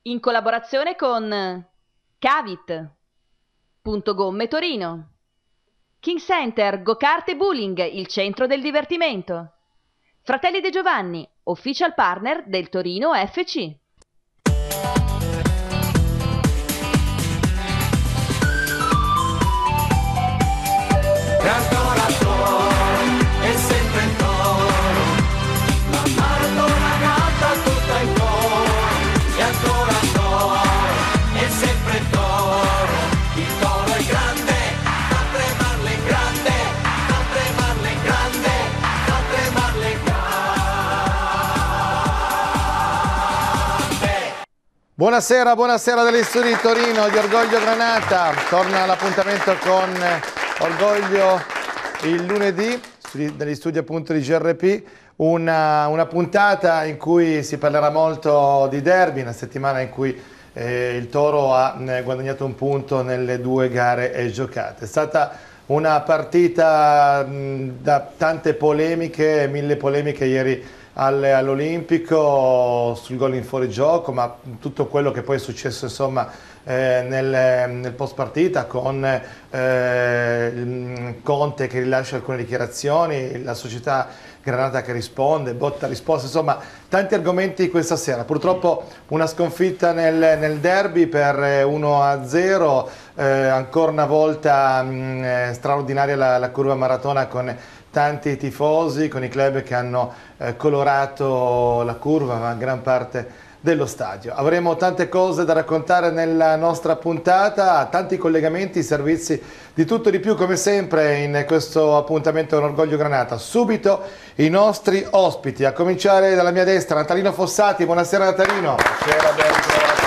in collaborazione con Cavit, Punto Gomme Torino, King Center, Go-Kart e Bowling, il centro del divertimento, Fratelli De Giovanni, official partner del Torino FC. Buonasera, buonasera dagli studi di Torino di Orgoglio Granata. Torna l'appuntamento con Orgoglio il lunedì, dagli studi appunto di GRP, una puntata in cui si parlerà molto di derby, una settimana in cui il Toro ha guadagnato un punto nelle 2 gare giocate. È stata una partita da tante polemiche, 1000 polemiche ieri all'Olimpico sul gol in fuorigioco, ma tutto quello che poi è successo insomma nel post partita con Conte che rilascia alcune dichiarazioni, la società Granata che risponde, botta risposta, insomma tanti argomenti questa sera. Purtroppo una sconfitta nel derby per 1-0, ancora una volta straordinaria la curva maratona con tanti tifosi, con i club che hanno colorato la curva, ma gran parte dello stadio. Avremo tante cose da raccontare nella nostra puntata, tanti collegamenti, servizi, di tutto e di più come sempre in questo appuntamento con Orgoglio Granata. Subito i nostri ospiti, a cominciare dalla mia destra, Natalino Fossati. Buonasera Natalino. Buonasera, ben ritrovati.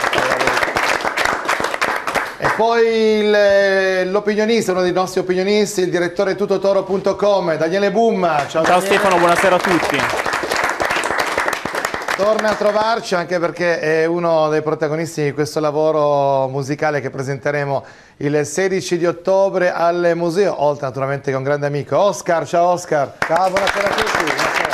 E poi l'opinionista, uno dei nostri opinionisti, il direttore tutotoro.com, Daniele Bumma. Ciao Daniele. Stefano, buonasera a tutti. Torna a trovarci anche perché è uno dei protagonisti di questo lavoro musicale che presenteremo il 16 di ottobre al museo, oltre naturalmente che un grande amico, Oscar. Ciao Oscar. Ciao, buonasera a tutti. Buonasera.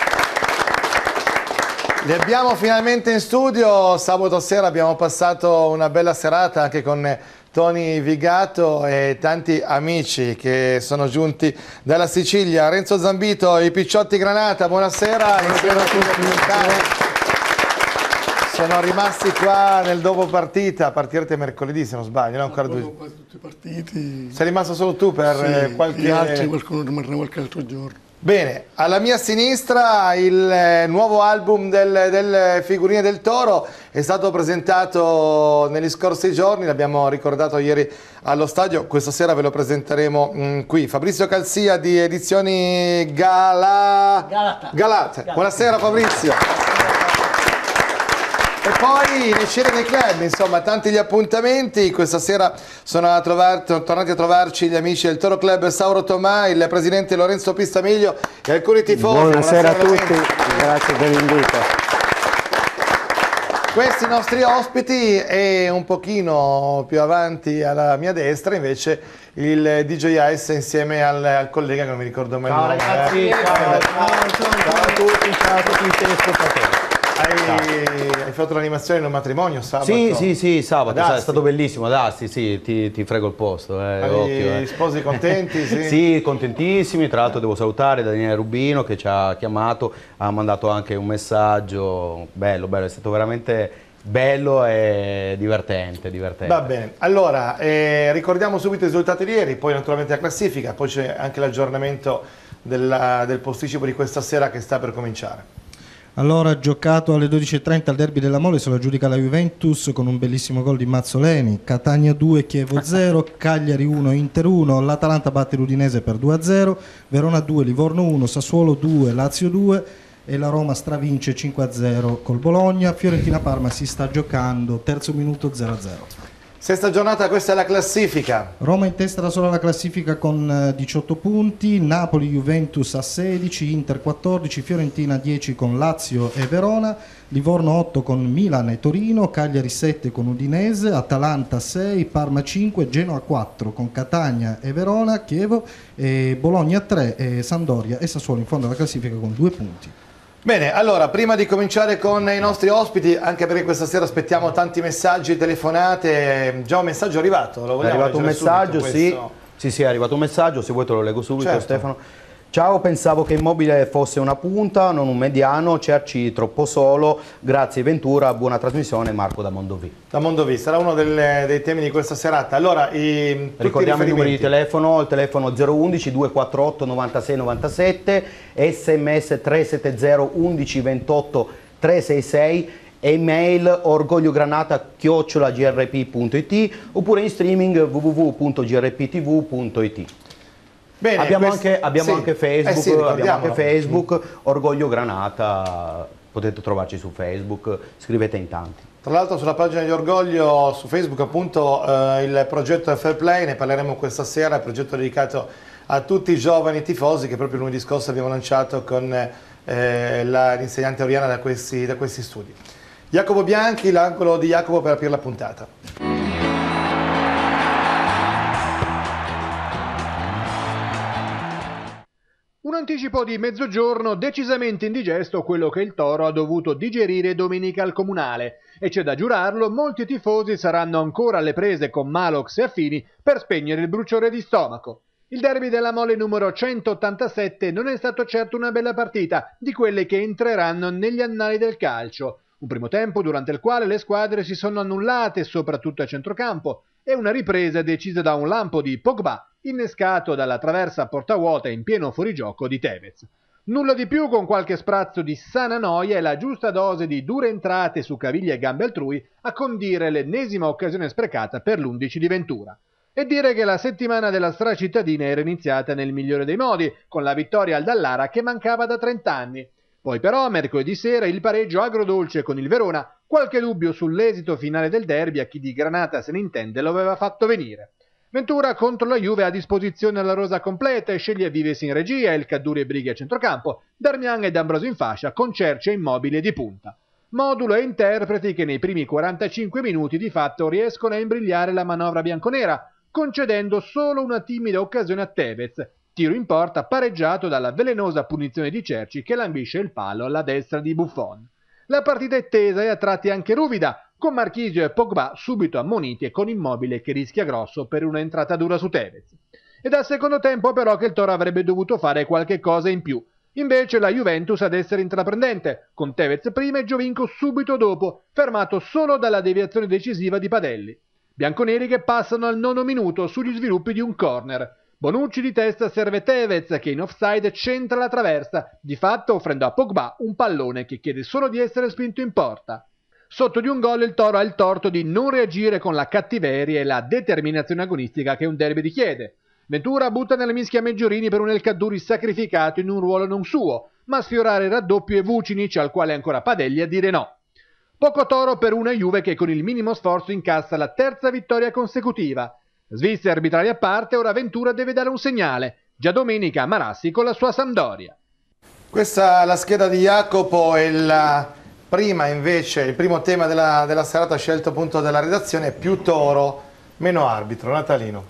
Li abbiamo finalmente in studio. Sabato sera abbiamo passato una bella serata anche con Tony Vigato e tanti amici che sono giunti dalla Sicilia. Renzo Zambito, i Picciotti Granata, buonasera. Buonasera a tutti. Sono rimasti qua nel dopo partita, partirete mercoledì se non sbaglio, no? Ancora quasi tutti i partiti. Sei rimasto solo tu per sì, qualche... Gli altri qualcuno rimarrà qualche altro giorno. Bene, alla mia sinistra il nuovo album del Figurine del Toro è stato presentato negli scorsi giorni, l'abbiamo ricordato ieri allo stadio, questa sera ve lo presenteremo qui. Fabrizio Calzia di Edizioni Galata. Buonasera Fabrizio. E poi le scene dei club, insomma tanti gli appuntamenti. Questa sera sono tornati a trovarci gli amici del Toro Club Sauro Tomà, il presidente Lorenzo Pistamiglio e alcuni tifosi. Buonasera a tutti, grazie per l'invito. Questi nostri ospiti e un pochino più avanti alla mia destra invece il DJ Ice insieme al collega che non mi ricordo mai il nome. Ragazzi, ciao a tutti i telespettatori. Hai fatto l'animazione in un matrimonio sabato? Sì, sabato, è stato bellissimo, ti frego il posto. Gli sposi contenti? Sì. Sì, contentissimi, tra l'altro devo salutare Daniele Rubino che ci ha chiamato, ha mandato anche un messaggio, bello, è stato veramente bello e divertente. Va bene, allora ricordiamo subito i risultati di ieri, poi naturalmente la classifica, poi c'è anche l'aggiornamento del posticipo di questa sera che sta per cominciare. Allora, giocato alle 12:30 al derby della Mole, se lo aggiudica la Juventus con un bellissimo gol di Mazzoleni. Catania 2, Chievo 0, Cagliari 1, Inter 1, l'Atalanta batte l'Udinese per 2-0, Verona 2, Livorno 1, Sassuolo 2, Lazio 2 e la Roma stravince 5-0 col Bologna. Fiorentina-Parma si sta giocando, terzo minuto 0-0. Sesta giornata, questa è la classifica. Roma in testa da sola alla classifica con 18 punti, Napoli-Juventus a 16, Inter 14, Fiorentina 10 con Lazio e Verona, Livorno 8 con Milan e Torino, Cagliari 7 con Udinese, Atalanta 6, Parma 5, Genoa 4 con Catania e Verona, Chievo, e Bologna 3, e Sampdoria e Sassuolo in fondo alla classifica con 2 punti. Bene, allora, prima di cominciare con i nostri ospiti, anche perché questa sera aspettiamo tanti messaggi, telefonate, già un messaggio è arrivato, lo È vogliamo arrivato un leggere messaggio, subito, sì, è arrivato un messaggio, se vuoi te lo leggo subito, Certo. Stefano. Ciao, pensavo che Immobile fosse una punta, non un mediano, cerci troppo solo, grazie Ventura, buona trasmissione, Marco da Mondovì. Da Mondovì, sarà uno dei temi di questa serata. Allora, Ricordiamo i numeri di telefono, il telefono 011 248 96 97, sms 370 11 28 366, email orgogliogranata@grp.it oppure in streaming www.grptv.it. Bene, Abbiamo anche Facebook, ricordiamolo. Orgoglio Granata, potete trovarci su Facebook, scrivete in tanti. Tra l'altro sulla pagina di Orgoglio su Facebook appunto il progetto Fair Play, ne parleremo questa sera, il progetto dedicato a tutti i giovani tifosi che proprio lunedì scorso abbiamo lanciato con l'insegnante Oriana da questi studi. Jacopo Bianchi, l'angolo di Jacopo per aprire la puntata. Un anticipo di mezzogiorno decisamente indigesto quello che il Toro ha dovuto digerire domenica al Comunale e c'è da giurarlo, molti tifosi saranno ancora alle prese con Malox e affini per spegnere il bruciore di stomaco. Il derby della Mole numero 187 non è stato certo una bella partita, di quelle che entreranno negli annali del calcio. Un primo tempo durante il quale le squadre si sono annullate, soprattutto a centrocampo, e una ripresa decisa da un lampo di Pogba, innescato dalla traversa a porta vuota in pieno fuorigioco di Tevez. Nulla di più, con qualche sprazzo di sana noia e la giusta dose di dure entrate su caviglie e gambe altrui a condire l'ennesima occasione sprecata per l'11 di Ventura. E dire che la settimana della stracittadina era iniziata nel migliore dei modi, con la vittoria al Dallara che mancava da 30 anni. Poi però, mercoledì sera, il pareggio agrodolce con il Verona, qualche dubbio sull'esito finale del derby a chi di Granata se ne intende lo aveva fatto venire. Ventura contro la Juve ha a disposizione la rosa completa e sceglie Vives in regia, il Caduri e Brighi a centrocampo, Darmian e D'Ambrosio in fascia con Cerci e Immobile di punta. Modulo e interpreti che nei primi 45 minuti di fatto riescono a imbrigliare la manovra bianconera, concedendo solo una timida occasione a Tevez, tiro in porta pareggiato dalla velenosa punizione di Cerci che lambisce il palo alla destra di Buffon. La partita è tesa e a tratti anche ruvida, con Marchisio e Pogba subito ammoniti e con Immobile che rischia grosso per una entrata dura su Tevez. È dal secondo tempo però che il Toro avrebbe dovuto fare qualche cosa in più. Invece la Juventus ad essere intraprendente, con Tevez prima e Giovinco subito dopo, fermato solo dalla deviazione decisiva di Padelli. Bianconeri che passano al 9° minuto sugli sviluppi di un corner. Bonucci di testa serve Tevez che in offside centra la traversa, di fatto offrendo a Pogba un pallone che chiede solo di essere spinto in porta. Sotto di un gol il Toro ha il torto di non reagire con la cattiveria e la determinazione agonistica che un derby richiede. Ventura butta nelle mischia Meggiorini per un El Caduri sacrificato in un ruolo non suo, ma sfiorare il raddoppio e Vucinic al quale ancora Padelli a dire no. Poco Toro per una Juve che con il minimo sforzo incassa la terza vittoria consecutiva. Svizzeri arbitrali a parte, ora Ventura deve dare un segnale. Già domenica Marassi con la sua Sampdoria. Questa è la scheda di Jacopo e il primo tema della serata scelto appunto dalla redazione è più Toro, meno arbitro. Natalino.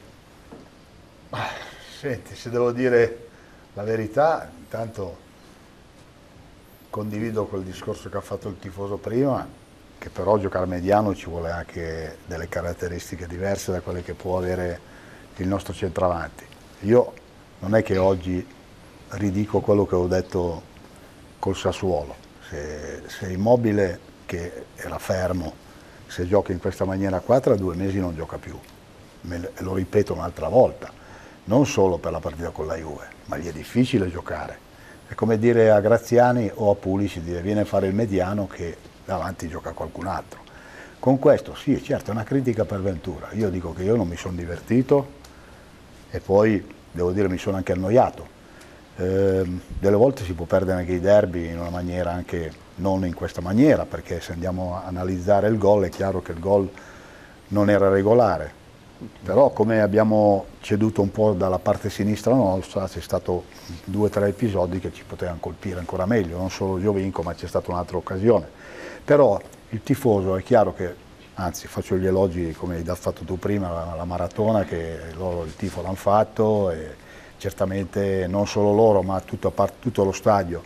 Senti, se devo dire la verità, intanto condivido quel discorso che ha fatto il tifoso prima, che però giocare mediano ci vuole anche delle caratteristiche diverse da quelle che può avere il nostro centravanti. Io non è che oggi ridico quello che ho detto col Sassuolo, se Immobile, che era fermo, se gioca in questa maniera qua tra 2 mesi non gioca più, lo ripeto un'altra volta, non solo per la partita con la Juve, ma gli è difficile giocare. È come dire a Graziani o a Pulisic, viene a fare il mediano che davanti gioca qualcun altro. Con questo sì, certo è una critica per Ventura, io dico che io non mi sono divertito e poi devo dire mi sono anche annoiato. Delle volte si può perdere anche i derby in una maniera anche non in questa maniera, perché se andiamo a analizzare il gol è chiaro che il gol non era regolare, però come abbiamo ceduto un po' dalla parte sinistra nostra c'è stato 2 o 3 episodi che ci potevano colpire ancora meglio, non solo Giovinco ma c'è stata un'altra occasione. Però il tifoso è chiaro che, anzi faccio gli elogi come hai fatto tu prima, la maratona che loro il tifo l'hanno fatto e certamente non solo loro ma tutto lo stadio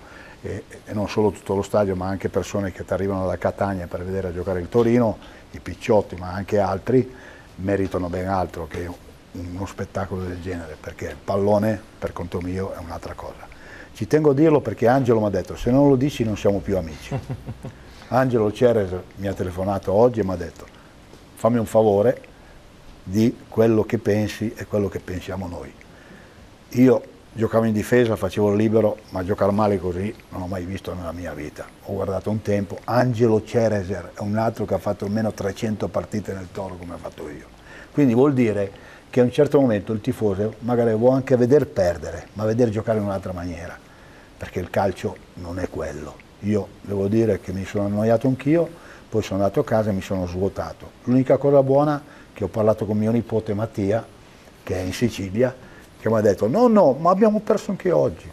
e non solo tutto lo stadio, ma anche persone che ti arrivano da Catania per vedere giocare il Torino, i picciotti, ma anche altri, meritano ben altro che uno spettacolo del genere, perché il pallone, per conto mio, è un'altra cosa. Ci tengo a dirlo perché Angelo mi ha detto, se non lo dici non siamo più amici. Angelo Ceres mi ha telefonato oggi e mi ha detto, fammi un favore di quello che pensi e quello che pensiamo noi. Io giocavo in difesa, facevo il libero, ma giocare male così non ho mai visto nella mia vita. Ho guardato un tempo, Angelo Cereser è un altro che ha fatto almeno 300 partite nel Toro come ho fatto io. Quindi vuol dire che a un certo momento il tifoso magari vuole anche veder perdere, ma veder giocare in un'altra maniera, perché il calcio non è quello. Io devo dire che mi sono annoiato anch'io, poi sono andato a casa e mi sono svuotato. L'unica cosa buona è che ho parlato con mio nipote Mattia, che è in Sicilia, che mi ha detto no, ma abbiamo perso anche oggi.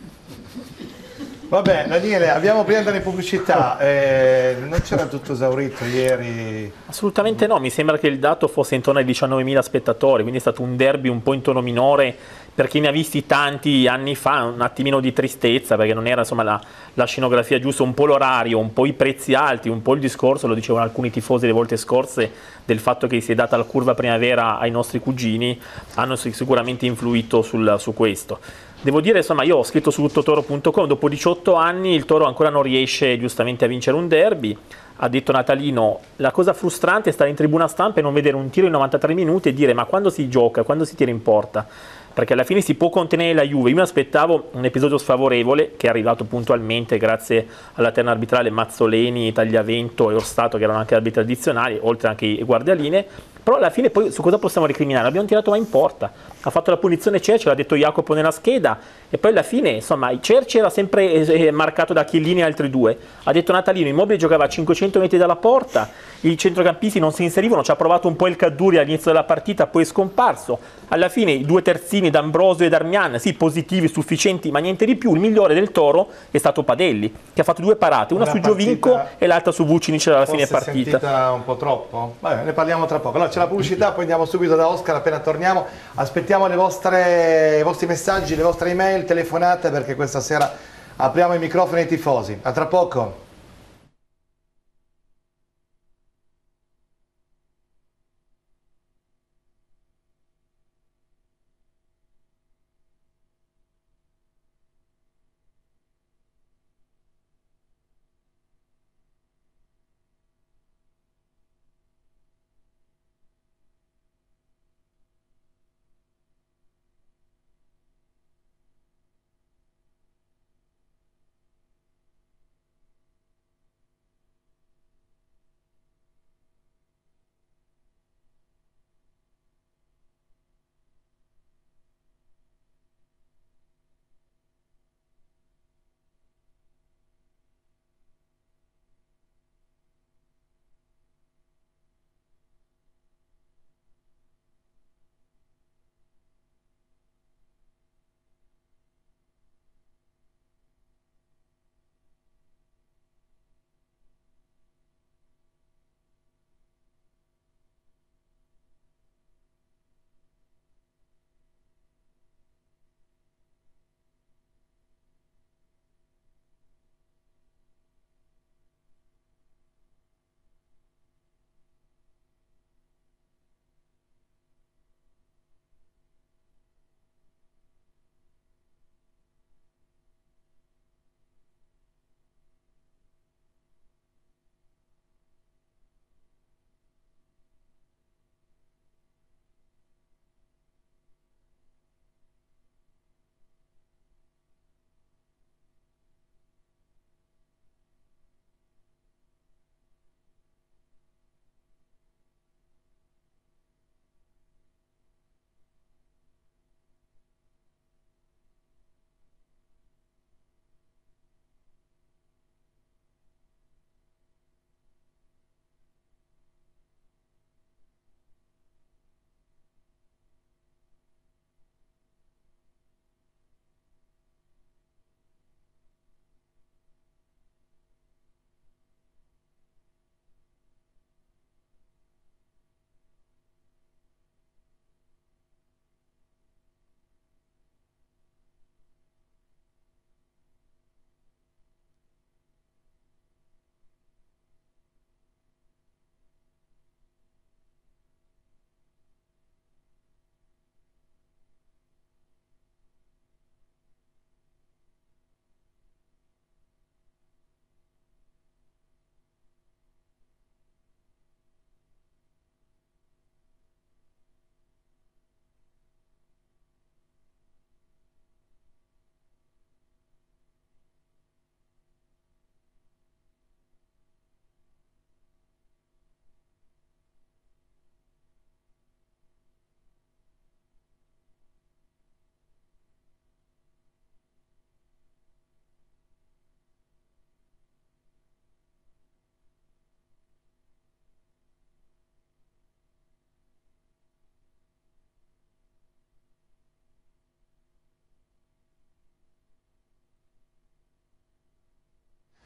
Vabbè, Daniele, abbiamo prima delle pubblicità, non c'era tutto esaurito ieri? Assolutamente no, mi sembra che il dato fosse intorno ai 19.000 spettatori, quindi è stato un derby un po' in tono minore per chi ne ha visti tanti anni fa, un attimino di tristezza perché non era insomma la scenografia giusta, un po' l'orario, un po' i prezzi alti, un po' il discorso, lo dicevano alcuni tifosi le volte scorse, del fatto che si è data la curva primavera ai nostri cugini, hanno sicuramente influito su questo. Devo dire, insomma, io ho scritto su tuttotoro.com, dopo 18 anni il Toro ancora non riesce giustamente a vincere un derby. Ha detto Natalino, la cosa frustrante è stare in tribuna stampa e non vedere un tiro in 93 minuti e dire ma quando si gioca, quando si tira in porta? Perché alla fine si può contenere la Juve. Io mi aspettavo un episodio sfavorevole che è arrivato puntualmente grazie alla terna arbitrale Mazzoleni, Tagliavento e Orstato, che erano anche arbitri addizionali, oltre anche i guardialine. Però alla fine poi su cosa possiamo recriminare? Abbiamo tirato mai in porta, ha fatto la punizione Cerci, l'ha detto Jacopo nella scheda, e poi alla fine insomma Cerci era sempre marcato da Chiellini e altri due. Ha detto Natalino, Immobile giocava a 500 metri dalla porta, i centrocampisti non si inserivano, ci ha provato un po' il Caduri all'inizio della partita, poi è scomparso. Alla fine i due terzini D'Ambrosio e Darmian, sì, positivi, sufficienti, ma niente di più. Il migliore del Toro è stato Padelli, che ha fatto due parate, una su Giovinco e l'altra su Vucinic alla fine partita. Sentita un po' troppo? Vabbè, ne parliamo tra poco. Allora c'è la pubblicità, poi andiamo subito da Oscar appena torniamo. Aspettiamo i vostri messaggi, le vostre email, telefonate, perché questa sera apriamo i microfoni ai tifosi. A tra poco.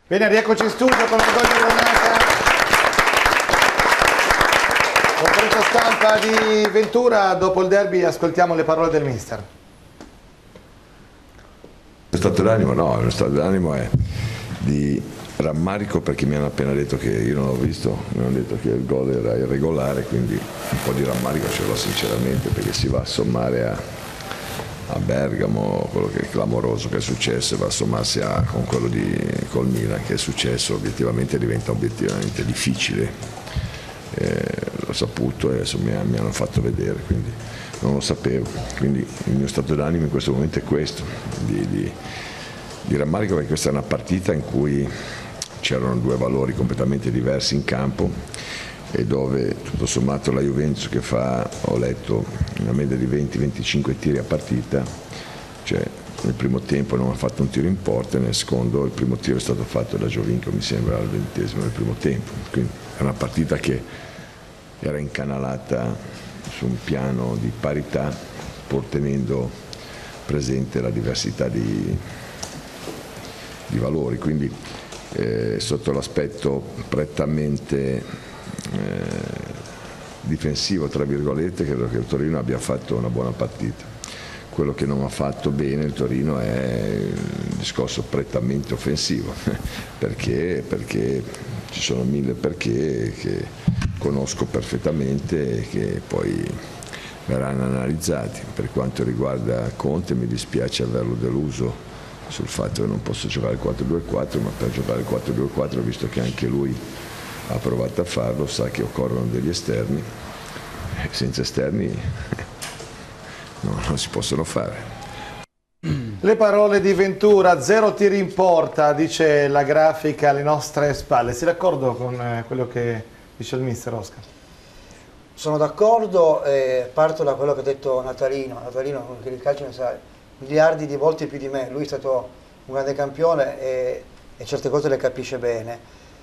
Bene, rieccoci in studio con l'orgoglio giornata. Conferenza stampa di Ventura, dopo il derby ascoltiamo le parole del mister. Lo stato d'animo no, lo stato d'animo è di rammarico perché mi hanno appena detto che io non l'ho visto, mi hanno detto che il gol era irregolare, quindi un po' di rammarico ce l'ho sinceramente perché si va a sommare a Bergamo quello che è clamoroso che è successo e va a sommarsi con quello col Milan che è successo, obiettivamente diventa obiettivamente difficile. L'ho saputo e adesso mi hanno fatto vedere, quindi non lo sapevo, quindi il mio stato d'animo in questo momento è questo, di rammarico perché questa è una partita in cui c'erano due valori completamente diversi in campo e dove tutto sommato la Juventus che fa, ho letto, una media di 20-25 tiri a partita, cioè nel primo tempo non ha fatto un tiro in porta e nel secondo il primo tiro è stato fatto da Giovinco, mi sembra al 20° del primo tempo, quindi è una partita che era incanalata su un piano di parità pur tenendo presente la diversità di valori, quindi sotto l'aspetto prettamente difensivo tra virgolette credo che il Torino abbia fatto una buona partita. Quello che non ha fatto bene il Torino è il discorso prettamente offensivo perché ci sono mille perché che conosco perfettamente e che poi verranno analizzati. Per quanto riguarda Conte mi dispiace averlo deluso sul fatto che non posso giocare il 4-2-4, ma per giocare il 4-2-4, visto che anche lui ha provato a farlo, sa che occorrono degli esterni, senza esterni non si possono fare. Le parole di Ventura, 0 tiri in porta, dice la grafica alle nostre spalle. Sei d'accordo con quello che dice il mister Oscar? Sono d'accordo, parto da quello che ha detto Natalino, che il calcio ne sa miliardi di volte più di me, lui è stato un grande campione e certe cose le capisce bene.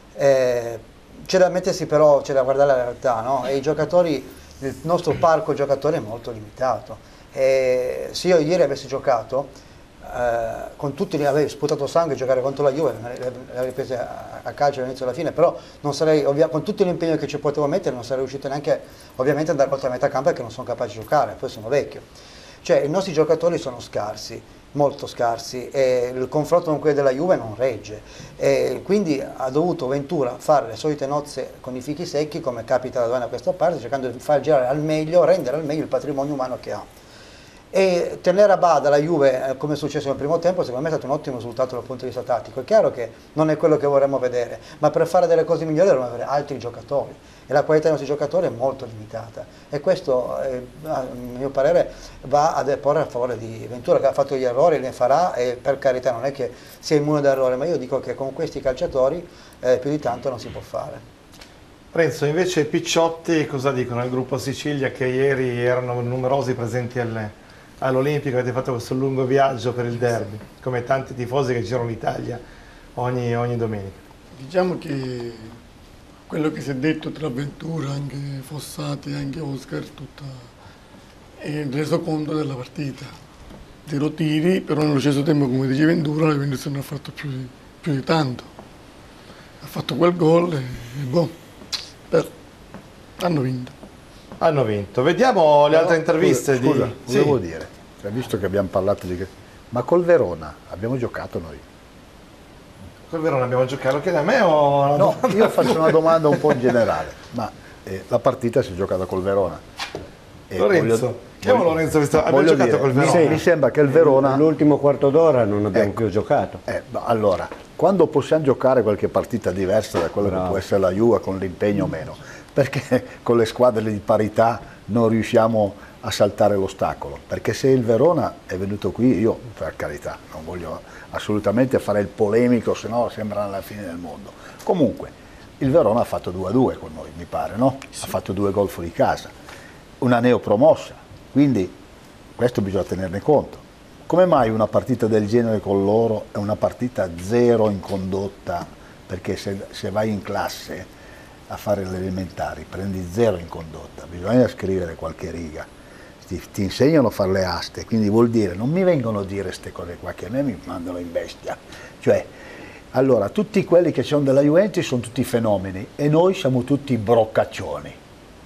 C'è da mettersi però, c'è da guardare la realtà, no? E i giocatori, il nostro parco giocatori è molto limitato. Se io ieri avessi giocato, con tutti li avevi sputato sangue giocare contro la Juve, le riprese a calcio dall'inizio alla fine, però non sarei, con tutto l'impegno che ci potevo mettere non sarei riuscito neanche ovviamente ad andare oltre la metà campo perché non sono capace di giocare, poi sono vecchio. Cioè i nostri giocatori sono scarsi, molto scarsi, e il confronto con quelli della Juve non regge, e quindi ha dovuto Ventura fare le solite nozze con i fichi secchi come capita da Duana a questa parte, cercando di far girare al meglio, rendere al meglio il patrimonio umano che ha. E tenere a bada la Juve, come è successo nel primo tempo, secondo me è stato un ottimo risultato dal punto di vista tattico. È chiaro che non è quello che vorremmo vedere, ma per fare delle cose migliori dovremmo avere altri giocatori e la qualità dei nostri giocatori è molto limitata e questo a mio parere va a deporre a favore di Ventura, che ha fatto gli errori, ne farà, e per carità non è che sia immune da errore, ma io dico che con questi calciatori più di tanto non si può fare. Renzo, invece Picciotti cosa dicono al gruppo Sicilia che ieri erano numerosi presenti all'Olimpico, avete fatto questo lungo viaggio per il derby, come tanti tifosi che girano l'Italia ogni domenica? Diciamo che quello che si è detto tra Ventura, anche Fossati, anche Oscar, è il resoconto della partita. 0 tiri, però nello stesso tempo, come dice Ventura, la Juventus non ha fatto più di tanto. Ha fatto quel gol e hanno vinto. Hanno vinto. Vediamo le altre interviste. Scusa, volevo dire, cioè, visto che abbiamo parlato di... Ma col Verona abbiamo giocato noi? Col Verona abbiamo giocato, chiede a me o... No, io faccio una domanda un po' in generale, ma la partita si è giocata col Verona. Lorenzo, chiamo Lorenzo, abbiamo giocato col Verona. Mi sembra che il Verona... L'ultimo quarto d'ora non abbiamo più giocato. Allora, quando possiamo giocare qualche partita diversa da quella che può essere la Juve con l'impegno o meno? Perché con le squadre di parità non riusciamo a saltare l'ostacolo? Perché se il Verona è venuto qui, io per carità non voglio assolutamente fare il polemico, se no sembra la fine del mondo. Comunque il Verona ha fatto 2-2 con noi, mi pare, no? Sì. Ha fatto 2 gol fuori casa, una neopromossa, quindi questo bisogna tenerne conto. Come mai una partita del genere con loro è una partita 0 in condotta? Perché se vai in classe a fare le elementari prendi 0 in condotta, bisogna scrivere qualche riga, ti insegnano a fare le aste, quindi vuol dire, non mi vengono a dire queste cose qua che a me mi mandano in bestia, cioè Allora, tutti quelli che sono della Juventus sono tutti fenomeni e noi siamo tutti broccaccioni.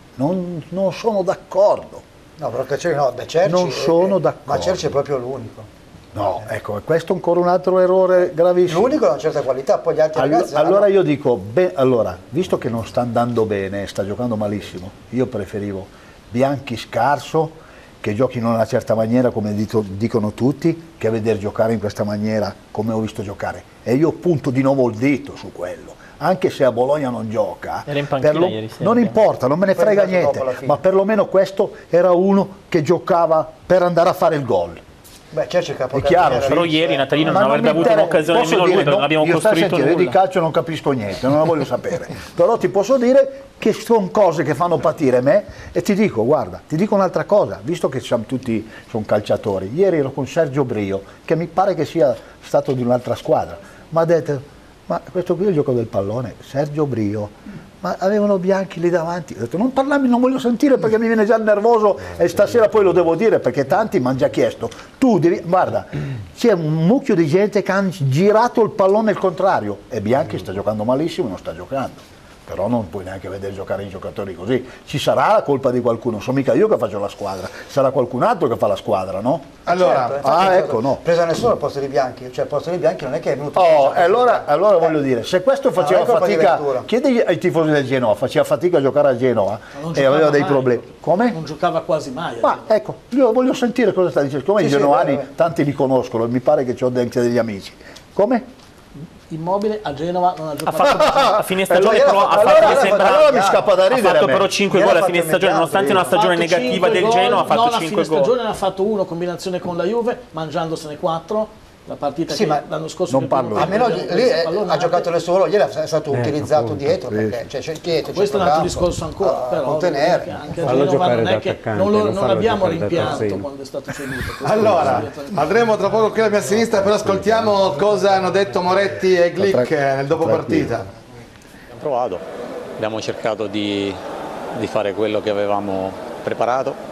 Non sono d'accordo. No, broccaccioni no, beh, Cerci, non sono d'accordo. Ma Cerci è proprio l'unico. No, ecco, questo è ancora un altro errore gravissimo. L'unico ha una certa qualità, poi gli altri ragazzi allora hanno... io dico, allora, visto che non sta andando bene, sta giocando malissimo, io preferivo Bianchi scarso, che giochi in una certa maniera come dicono tutti, che a vedere giocare in questa maniera come ho visto giocare. E io punto di nuovo il dito su quello. Anche se a Bologna non gioca, era in panchina ieri sera. Non importa, non me ne frega niente, ma perlomeno questo era uno che giocava per andare a fare il gol. Beh, Cerci è chiaro, però ieri Natalino non avrebbe avuto un'occasione nemmeno lui, perché non abbiamo costruito nulla. Io di calcio non capisco niente, non la voglio sapere, però ti posso dire che sono cose che fanno patire me e ti dico, guarda, ti dico un'altra cosa, visto che siamo tutti sono calciatori, ieri ero con Sergio Brio, che mi pare che sia stato di un'altra squadra, ma ha detto, ma questo qui è il gioco del pallone, Sergio Brio, ma avevano Bianchi lì davanti, ho detto non parlarmi, non voglio sentire perché mi viene già nervoso e stasera poi lo devo dire perché tanti mi hanno già chiesto, tu devi, guarda, c'è un mucchio di gente che hanno girato il pallone al contrario e Bianchi sta giocando malissimo e non sta giocando. Però non puoi neanche vedere giocare i giocatori così. Ci sarà la colpa di qualcuno, sono mica io che faccio la squadra, sarà qualcun altro che fa la squadra, no? Allora, certo, ecco, no. Presa nessuno al posto di Bianchi, cioè al posto di Bianchi non è che è venuto. Allora voglio dire, se questo faceva fatica, chiedi ai tifosi del Genoa, faceva fatica a giocare a Genoa e aveva dei problemi. Come? Non giocava quasi mai. Ma ecco, io voglio sentire cosa sta dicendo, come i genoani tanti li conoscono, mi pare che ho anche degli amici. Come? Immobile a Genova non ha giocato a fine stagione però ha fatto, mi sembra, mi scappa da ridere, ha fatto però 5 gol a fine stagione, nonostante una stagione negativa del Genoa ha fatto 5 gol. A fine stagione ne ha fatto uno combinazione con la Juve, mangiandosene 4. La partita che l'anno scorso non parlo. Almeno lì ha giocato le sue, ieri è stato utilizzato dietro, perché c'è dietro. Questo è un altro discorso ancora, però contenere. Anche a Genova non è che non abbiamo rimpianto quando è stato ceduto. Allora, andremo tra poco qui alla mia sinistra, però ascoltiamo cosa hanno detto Moretti e Glick nel dopo partita. Abbiamo provato, abbiamo cercato di fare quello che avevamo preparato.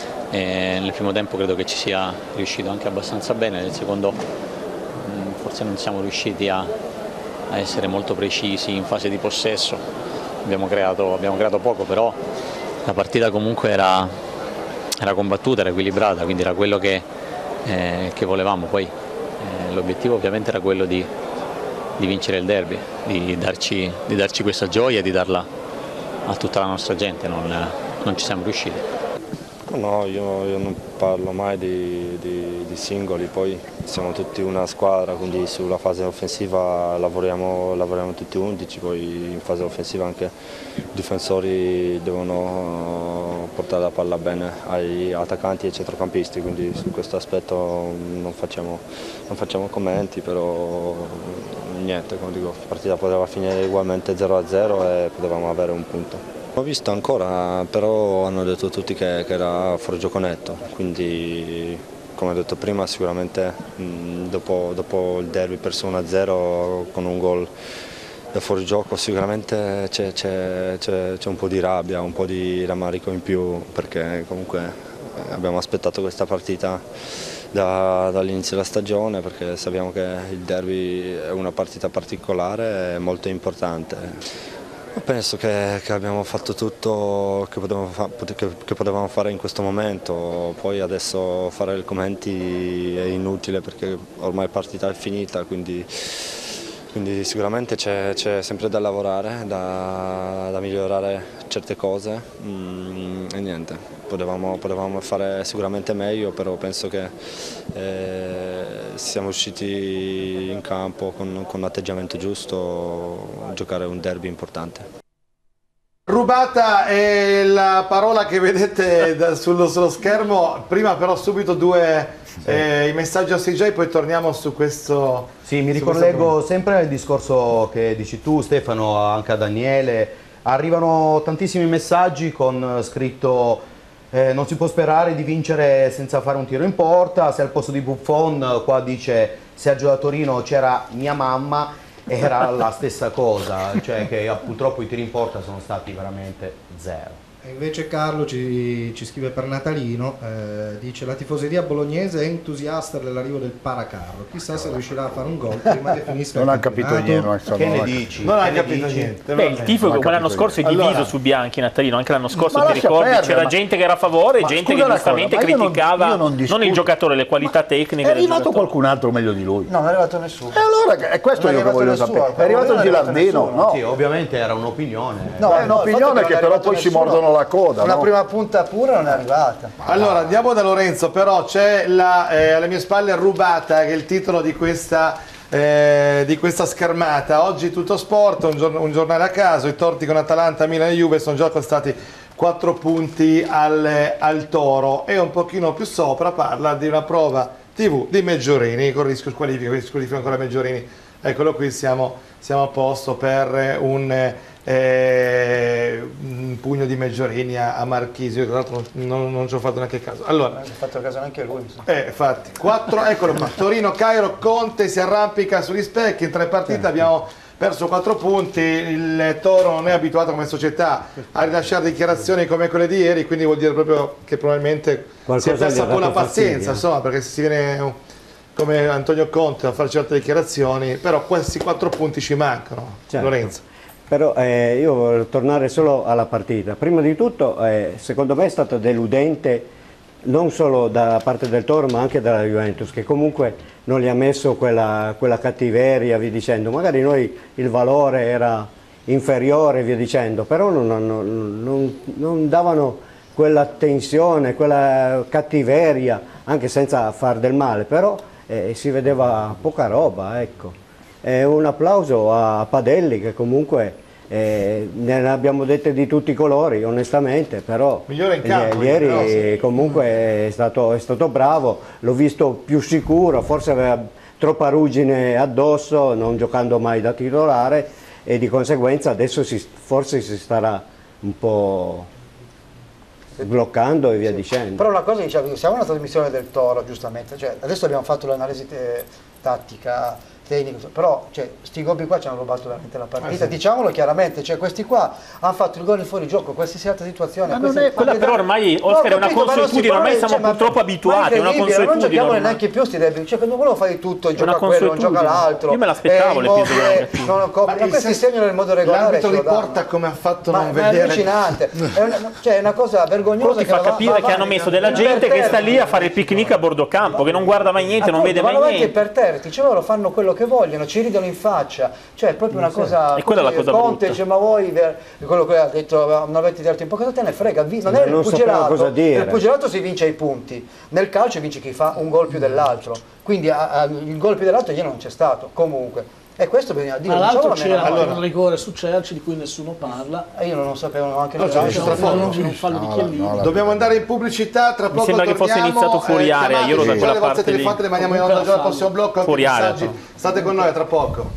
E nel primo tempo credo che ci sia riuscito anche abbastanza bene, nel secondo forse non siamo riusciti a essere molto precisi in fase di possesso, abbiamo creato poco, però la partita comunque era combattuta, era equilibrata, quindi era quello che volevamo. Poi l'obiettivo ovviamente era quello di vincere il derby, di darci questa gioia e di darla a tutta la nostra gente, non ci siamo riusciti. No, io non parlo mai di singoli, poi siamo tutti una squadra, quindi sulla fase offensiva lavoriamo tutti 11, poi in fase offensiva anche i difensori devono portare la palla bene ai attaccanti e ai centrocampisti, quindi su questo aspetto non facciamo commenti, però niente, come dico, la partita poteva finire ugualmente 0-0 e potevamo avere un punto. Ho visto ancora, però hanno detto tutti che era fuori gioco netto, quindi come ho detto prima sicuramente dopo il derby perso 1-0 con un gol da fuori gioco sicuramente c'è un po' di rabbia, un po' di rammarico in più, perché comunque abbiamo aspettato questa partita dall'inizio della stagione, perché sappiamo che il derby è una partita particolare e molto importante. Penso che abbiamo fatto tutto che potevamo fare in questo momento, poi adesso fare i commenti è inutile perché ormai la partita è finita, quindi sicuramente c'è sempre da lavorare, da migliorare certe cose e niente, potevamo fare sicuramente meglio, però penso che siamo usciti in campo con l'atteggiamento giusto a giocare un derby importante. Rubata è la parola che vedete sullo schermo, prima però subito i messaggi a CJ, poi torniamo su questo. Sì, mi ricollego sempre al discorso che dici tu Stefano, anche a Daniele, arrivano tantissimi messaggi con scritto non si può sperare di vincere senza fare un tiro in porta, se al posto di Buffon qua dice Sergio da Torino c'era mia mamma, era la stessa cosa, cioè che purtroppo i tiri in porta sono stati veramente zero. E invece Carlo ci scrive per Natalino, dice: la tifoseria bolognese è entusiasta dell'arrivo del Paracarro, chissà se riuscirà a fare un gol prima che finisca non il ha capito campionato. niente, Che ne dici? Non ha Che ne capito dici? niente. Beh, il tifo non ho l'anno capito scorso è niente. diviso Allora- su bianchi, Natalino, anche l'anno scorso Ma ti lascia ricordi? perdere, C'era ma- gente che era a favore e ma gente scusa che una giustamente cosa, ma io non- criticava io non non discuto- il giocatore, le qualità tecniche È del arrivato giocatore. qualcun altro meglio di lui. No, non è arrivato nessuno. E allora è questo Non è io che arrivato voglio nessuno, sapere. È quello arrivato non è arrivato Gilardino? nessuno. No. Sì, ovviamente era un'opinione. No, È un'opinione infatti che non è però arrivato poi si nessuno. mordono la coda. Una no? prima punta pura non è arrivata. Allora, andiamo da Lorenzo, però c'è alle mie spalle rubata, che è il titolo di questa schermata. Oggi tutto sport, un giornale a caso, i torti con Atalanta, Milan e Juve sono già costati 4 punti al Toro, e un pochino più sopra parla di una prova TV di Meggiorini, con rischio squalifica ancora Meggiorini. Eccolo qui, siamo a posto per un pugno di Meggiorini a Marchisio. Tra l'altro non ci ho fatto neanche caso. Allora, Non ha fatto caso neanche lui. infatti, 4, eccolo qua. Torino, Cairo, Conte si arrampica sugli specchi. In 3 partite abbiamo perso 4 punti. Il Toro non è abituato come società a rilasciare dichiarazioni come quelle di ieri, quindi vuol dire proprio che probabilmente Qualcosa si è persa gli ha un po' la dato pazienza, fastidio. insomma, perché se si viene come Antonio Conte a fare certe dichiarazioni, però questi 4 punti ci mancano. Certo. Lorenzo. Però io voglio tornare solo alla partita. Prima di tutto, secondo me è stata deludente non solo da parte del Toro ma anche dalla Juventus, che comunque non gli ha messo quella cattiveria, via dicendo. Magari noi il valore era inferiore, via dicendo, però non davano quella tensione, quella cattiveria, anche senza far del male, però si vedeva poca roba, ecco. Un applauso a Padelli, che comunque ne abbiamo dette di tutti i colori, onestamente, però Migliore in campo, ieri però, sì. comunque è stato bravo, l'ho visto più sicuro, forse aveva troppa ruggine addosso, non giocando mai da titolare, e di conseguenza adesso forse si starà un po' bloccando e via dicendo. Però una cosa, diciamo, siamo una trasmissione del Toro, giustamente, cioè, adesso abbiamo fatto l'analisi tattica, tecnica, però sti gobbi qua ci hanno rubato veramente la partita, sì. Diciamolo chiaramente, questi qua hanno fatto il gol in fuorigioco, qualsiasi altra situazione. Quella però ormai, Oscar, è una consuetudine, ormai siamo purtroppo abituati, è una consuetudine. Non giochiamo ormai. neanche più sti derby, quando uno fa di tutto, gioca quello, non consuetudine. gioca l'altro. Io me l'aspettavo l'episodio negativo. Ma questi segnano nel modo regolare. L'arbitro riporta come ha fatto non È vedere. allucinante, è una cosa vergognosa. Quello ti fa capire che hanno messo della gente che sta lì a fare il picnic a bordo campo, che non guarda mai niente, non vede mai vanno avanti niente. imperterriti, loro fanno quello che vogliono, ci ridono in faccia, cioè è proprio una cosa. E quella è la cosa Conte brutta. dice: ma voi quello che ha detto, non avete detto in poco, te ne frega, non è il Non sapeva pugilato. cosa dire. Nel pugilato si vince ai punti, nel calcio vince chi fa un gol più dell'altro, quindi il gol più dell'altro ieri non c'è stato comunque. E questo bisogna dire. Tra l'altro diciamolo c'era almeno. un rigore su Cerci di cui nessuno parla. E io non lo sapevo anche No, c'è tra poco. Non fallo di Chiellini. Dobbiamo andare in pubblicità, tra poco sembra che fosse torniamo, iniziato fuori area, io ero da chiamateci, quella le vostre parte lì. telefonate le mandiamo in onda già al prossimo blocco, anche Fuori area, messaggi. però. State con noi, a tra poco.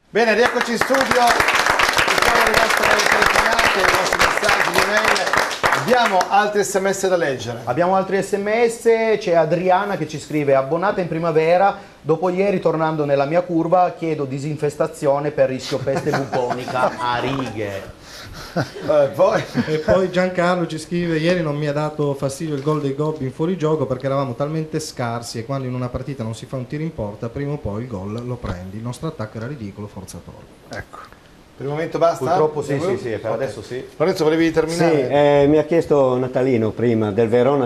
Bene, rieccoci in studio. Siamo rimasti alle telefonate, i vostri messaggi, di email. Abbiamo altri sms da leggere. Abbiamo altri sms, c'è Adriana che ci scrive: abbonata in primavera, dopo ieri tornando nella mia curva chiedo disinfestazione per rischio peste bubonica a righe. E poi Giancarlo ci scrive: ieri non mi ha dato fastidio il gol dei Gobbi in fuorigioco perché eravamo talmente scarsi e quando in una partita non si fa un tiro in porta prima o poi il gol lo prendi, il nostro attacco era ridicolo, forza Toro. Ecco, per il momento basta? Purtroppo sì, per adesso sì. Lorenzo, volevi terminare? Sì, mi ha chiesto Natalino prima del Verona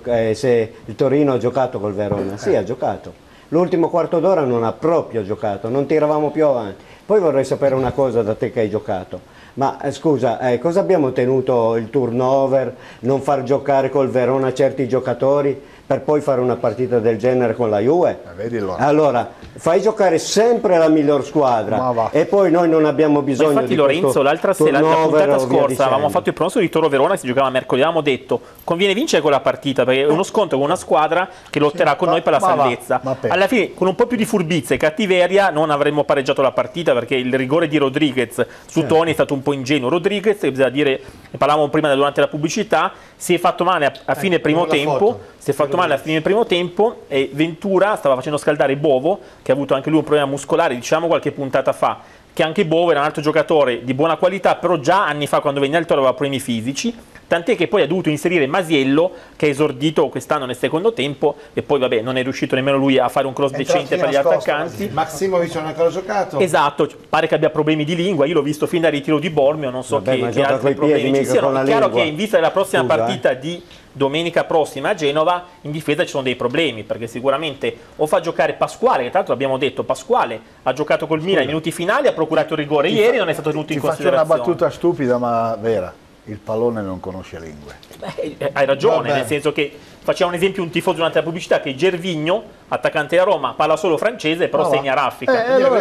se il Torino ha giocato col Verona. Sì, ha giocato. L'ultimo quarto d'ora non ha proprio giocato, non tiravamo più avanti. Poi vorrei sapere una cosa da te che hai giocato. Ma scusa, cosa abbiamo ottenuto il turnover, non far giocare col Verona certi giocatori per poi fare una partita del genere con la Juve? Allora, fai giocare sempre la miglior squadra e poi noi non abbiamo bisogno di questo. Infatti Lorenzo, l'altra sera, la puntata scorsa, avevamo fatto il pronostico di Toro Verona, si giocava mercoledì, avevamo detto conviene vincere quella partita perché è uno scontro con una squadra che lotterà con noi per la salvezza. Alla fine, con un po' più di furbizia e cattiveria, non avremmo pareggiato la partita perché il rigore di Rodriguez su Toni è stato un po' ingenuo. Rodriguez, che bisogna dire, ne parlavamo prima durante la pubblicità, si è fatto male a fine primo tempo. Si è fatto male a fine primo tempo e Ventura stava facendo scaldare Bovo, che ha avuto anche lui un problema muscolare, diciamo qualche puntata fa, che anche Bovo era un altro giocatore di buona qualità, però già anni fa quando venne al Toro aveva problemi fisici, tant'è che poi ha dovuto inserire Masiello, che è esordito quest'anno nel secondo tempo, e poi vabbè non è riuscito nemmeno lui a fare un cross decente per gli attaccanti. Maximovic non ha ancora giocato? Esatto, pare che abbia problemi di lingua, io l'ho visto fin dal ritiro di Bormio, non so che altri problemi ci siano. È chiaro che in vista della prossima partita di domenica prossima a Genova in difesa ci sono dei problemi, perché sicuramente o fa giocare Pasquale, che tra l'altro abbiamo detto Pasquale ha giocato col Milan ai minuti finali, ha procurato il rigore ieri, non è stato tenuto in considerazione. Faccio una battuta stupida ma vera: il pallone non conosce lingue. Hai ragione, nel senso che facciamo un esempio, un tifoso durante la pubblicità, che Gervinho, attaccante da Roma, parla solo francese però segna raffica.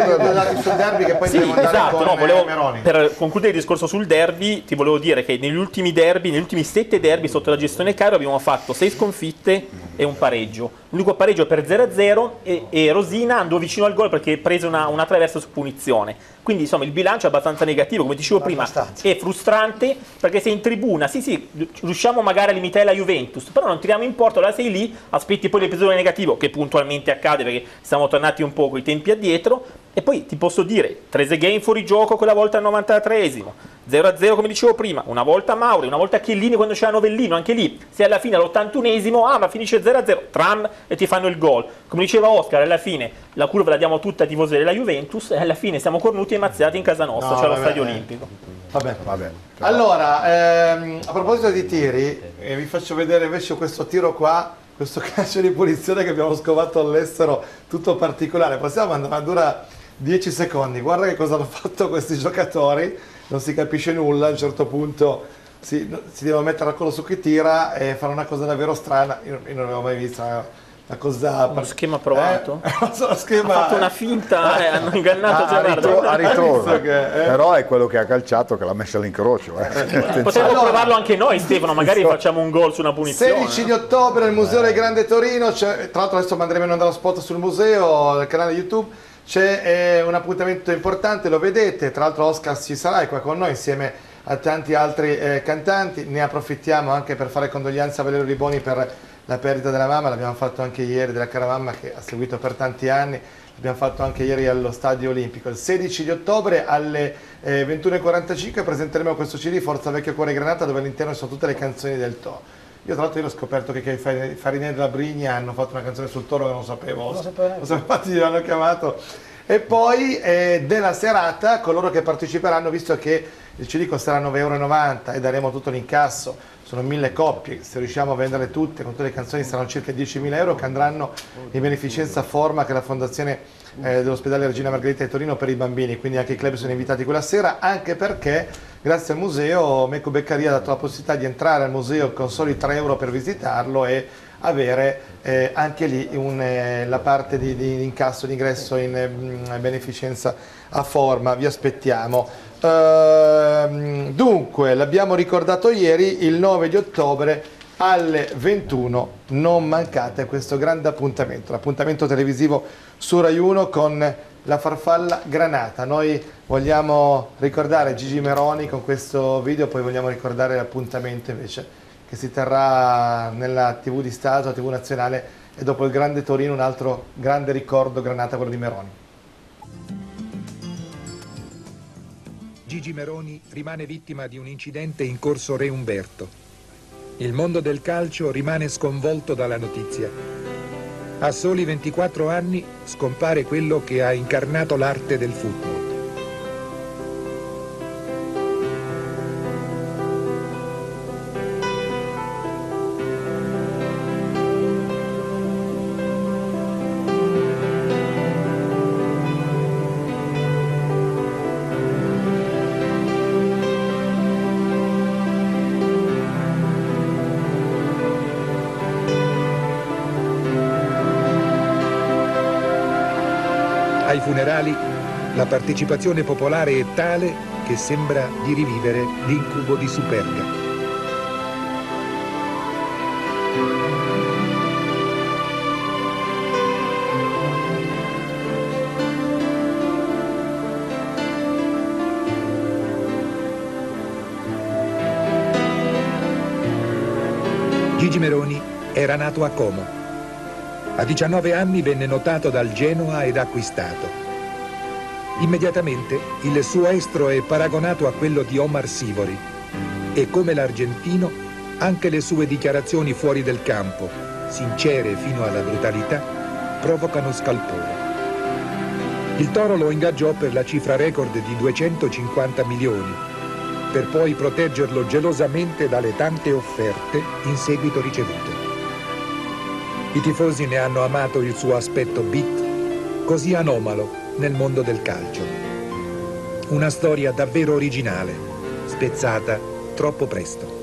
Sul derby che poi sì, esatto, per concludere il discorso sul derby ti volevo dire che negli ultimi 7 derby sotto la gestione Cairo abbiamo fatto 6 sconfitte e un pareggio, l'unico pareggio per 0-0 e Rosina andò vicino al gol perché prese una traversa su punizione, quindi insomma il bilancio è abbastanza negativo, come dicevo prima, è frustrante perché sei in tribuna, sì riusciamo magari a limitare la Juventus, però non tiriamo in porta, allora sei lì, aspetti poi l'episodio negativo che puntualmente accade perché siamo tornati un po' coi tempi addietro, e poi ti posso dire Trezeguet fuori gioco quella volta al 93esimo, 0-0 come dicevo prima, una volta Mauri, una volta Chiellini quando c'era Novellino, anche lì se alla fine all'81esimo ma finisce 0-0, tram e ti fanno il gol, come diceva Oscar, alla fine la curva la diamo tutta ai tifosi della Juventus e alla fine siamo cornuti e mazziati in casa nostra, cioè allo Stadio Olimpico. Vabbè. Allora, a proposito di tiri, vi faccio vedere invece questo tiro qua, questo calcio di punizione che abbiamo scovato all'estero, tutto particolare. Possiamo andare, dura 10 secondi. Guarda che cosa hanno fatto questi giocatori, non si capisce nulla, a un certo punto si devono mettere d'accordo su chi tira e fare una cosa davvero strana. Io non l'avevo mai vista. Uno schema provato? Ha fatto una finta e hanno ingannato Gerardo. A ritorno. Però è quello che ha calciato che l'ha messa all'incrocio. Potremmo provarlo anche noi, Stefano, magari facciamo un gol su una punizione. 16 di ottobre al Museo del Grande Torino, tra l'altro adesso manderemo in onda lo spot sul museo, nel canale YouTube, c'è un appuntamento importante, lo vedete, tra l'altro Oscar ci sarà, è qua con noi insieme a tanti altri cantanti, ne approfittiamo anche per fare condoglianze a Valerio Riboni per la perdita della mamma, l'abbiamo fatto anche ieri, della cara mamma che ha seguito per tanti anni, l'abbiamo fatto anche ieri allo Stadio Olimpico. Il 16 di ottobre alle 21:45 presenteremo questo CD Forza Vecchio Cuore Granata, dove all'interno sono tutte le canzoni del Toro. Io tra l'altro ho scoperto che i Farinelli della Brigna hanno fatto una canzone sul Toro che non sapevo, infatti li hanno chiamato. E poi della serata coloro che parteciperanno, visto che il CD costerà 9,90 € e daremo tutto l'incasso, sono 1000 coppie, se riusciamo a venderle tutte con tutte le canzoni saranno circa 10.000 € che andranno in beneficenza Forma, che è la fondazione dell'ospedale Regina Margherita di Torino per i bambini, quindi anche i club sono invitati quella sera, anche perché grazie al museo Mecco Beccaria ha dato la possibilità di entrare al museo con soli 3 € per visitarlo e avere anche lì la parte di incasso d'ingresso in beneficenza a Forma. Vi aspettiamo. Dunque, l'abbiamo ricordato ieri, il 9 di ottobre alle 21 non mancate questo grande appuntamento, l'appuntamento televisivo su Rai 1 con la farfalla granata. Noi vogliamo ricordare Gigi Meroni con questo video, poi vogliamo ricordare l'appuntamento invece che si terrà nella TV di Stato, la TV nazionale, e dopo il grande Torino un altro grande ricordo granata, quello di Meroni. Gigi Meroni rimane vittima di un incidente in corso Re Umberto. Il mondo del calcio rimane sconvolto dalla notizia. A soli 24 anni scompare quello che ha incarnato l'arte del football. Ai funerali la partecipazione popolare è tale che sembra di rivivere l'incubo di Superga. Gigi Meroni era nato a Como. A 19 anni venne notato dal Genoa ed acquistato. Immediatamente il suo estro è paragonato a quello di Omar Sivori e, come l'argentino, anche le sue dichiarazioni fuori del campo, sincere fino alla brutalità, provocano scalpore. Il Toro lo ingaggiò per la cifra record di 250 milioni, per poi proteggerlo gelosamente dalle tante offerte in seguito ricevute. I tifosi ne hanno amato il suo aspetto beat, così anomalo nel mondo del calcio. Una storia davvero originale, spezzata troppo presto.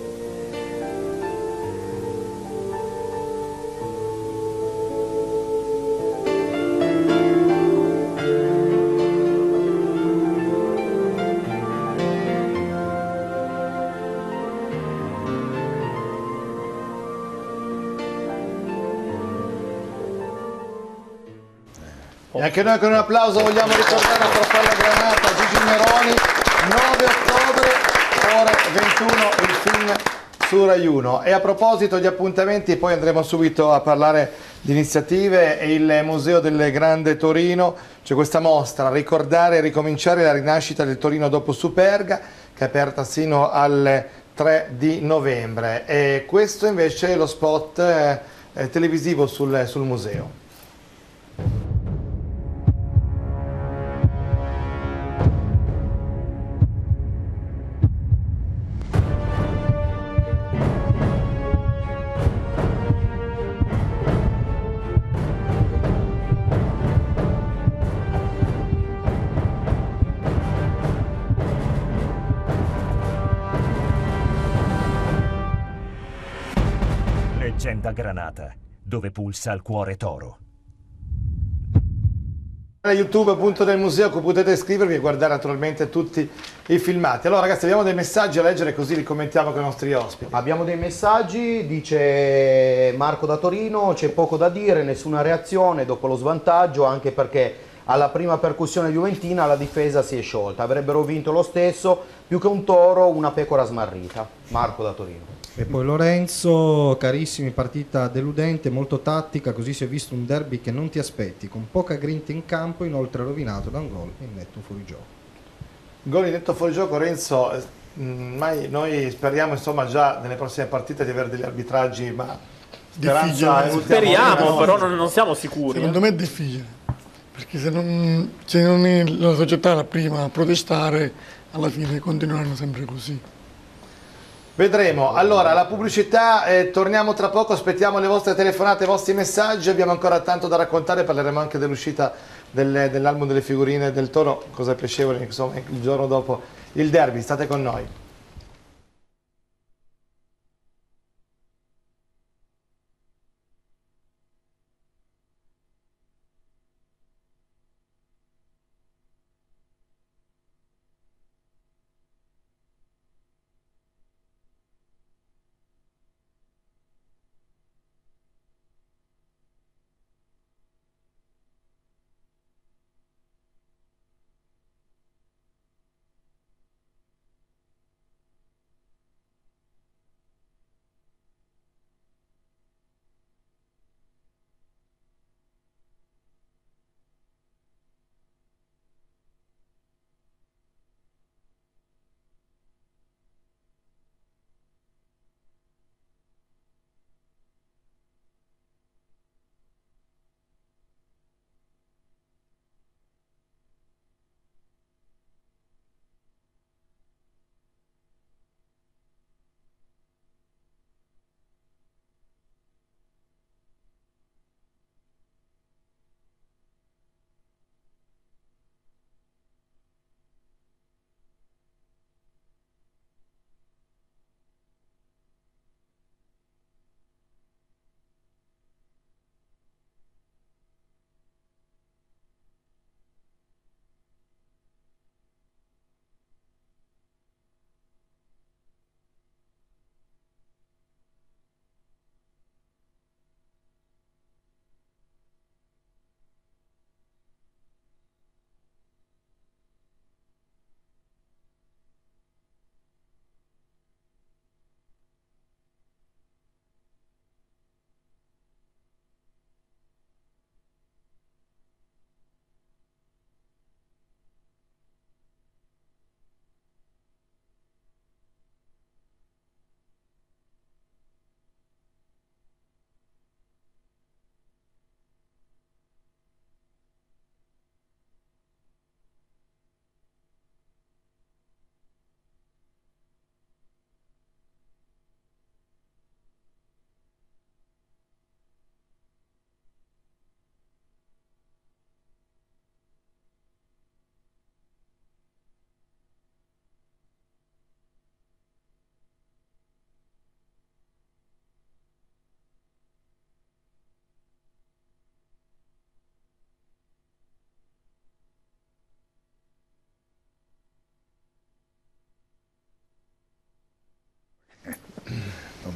E anche noi con un applauso vogliamo ricordare la farfalla granata Gigi Meroni, 9 ottobre, ore 21, il film su Rai 1. E a proposito di appuntamenti, poi andremo subito a parlare di iniziative, e il Museo del Grande Torino, c'è questa mostra, Ricordare e ricominciare la rinascita del Torino dopo Superga, che è aperta sino al 3 di novembre. E questo invece è lo spot televisivo sul museo. Leggenda Granata, dove pulsa il cuore toro. YouTube appunto del museo, che potete iscrivervi e guardare naturalmente tutti i filmati. Allora ragazzi, abbiamo dei messaggi a leggere, così li commentiamo con i nostri ospiti. Abbiamo dei messaggi, dice Marco da Torino: c'è poco da dire, nessuna reazione dopo lo svantaggio, anche perché alla prima percussione juventina la difesa si è sciolta, avrebbero vinto lo stesso, più che un toro una pecora smarrita. Marco da Torino. E poi Lorenzo: carissimi, partita deludente, molto tattica, così si è visto un derby che non ti aspetti, con poca grinta in campo, inoltre rovinato da un gol in netto fuorigioco. Gol in netto fuorigioco, Renzo, noi speriamo insomma già nelle prossime partite di avere degli arbitraggi, ma speriamo, però non siamo sicuri. Secondo me è difficile, perché se non è la società la prima a protestare, alla fine continueranno sempre così. Vedremo. Allora, la pubblicità, torniamo tra poco, aspettiamo le vostre telefonate, i vostri messaggi, abbiamo ancora tanto da raccontare, parleremo anche dell'uscita dell'album delle figurine del Toro, cosa piacevole, insomma, il giorno dopo il derby. State con noi.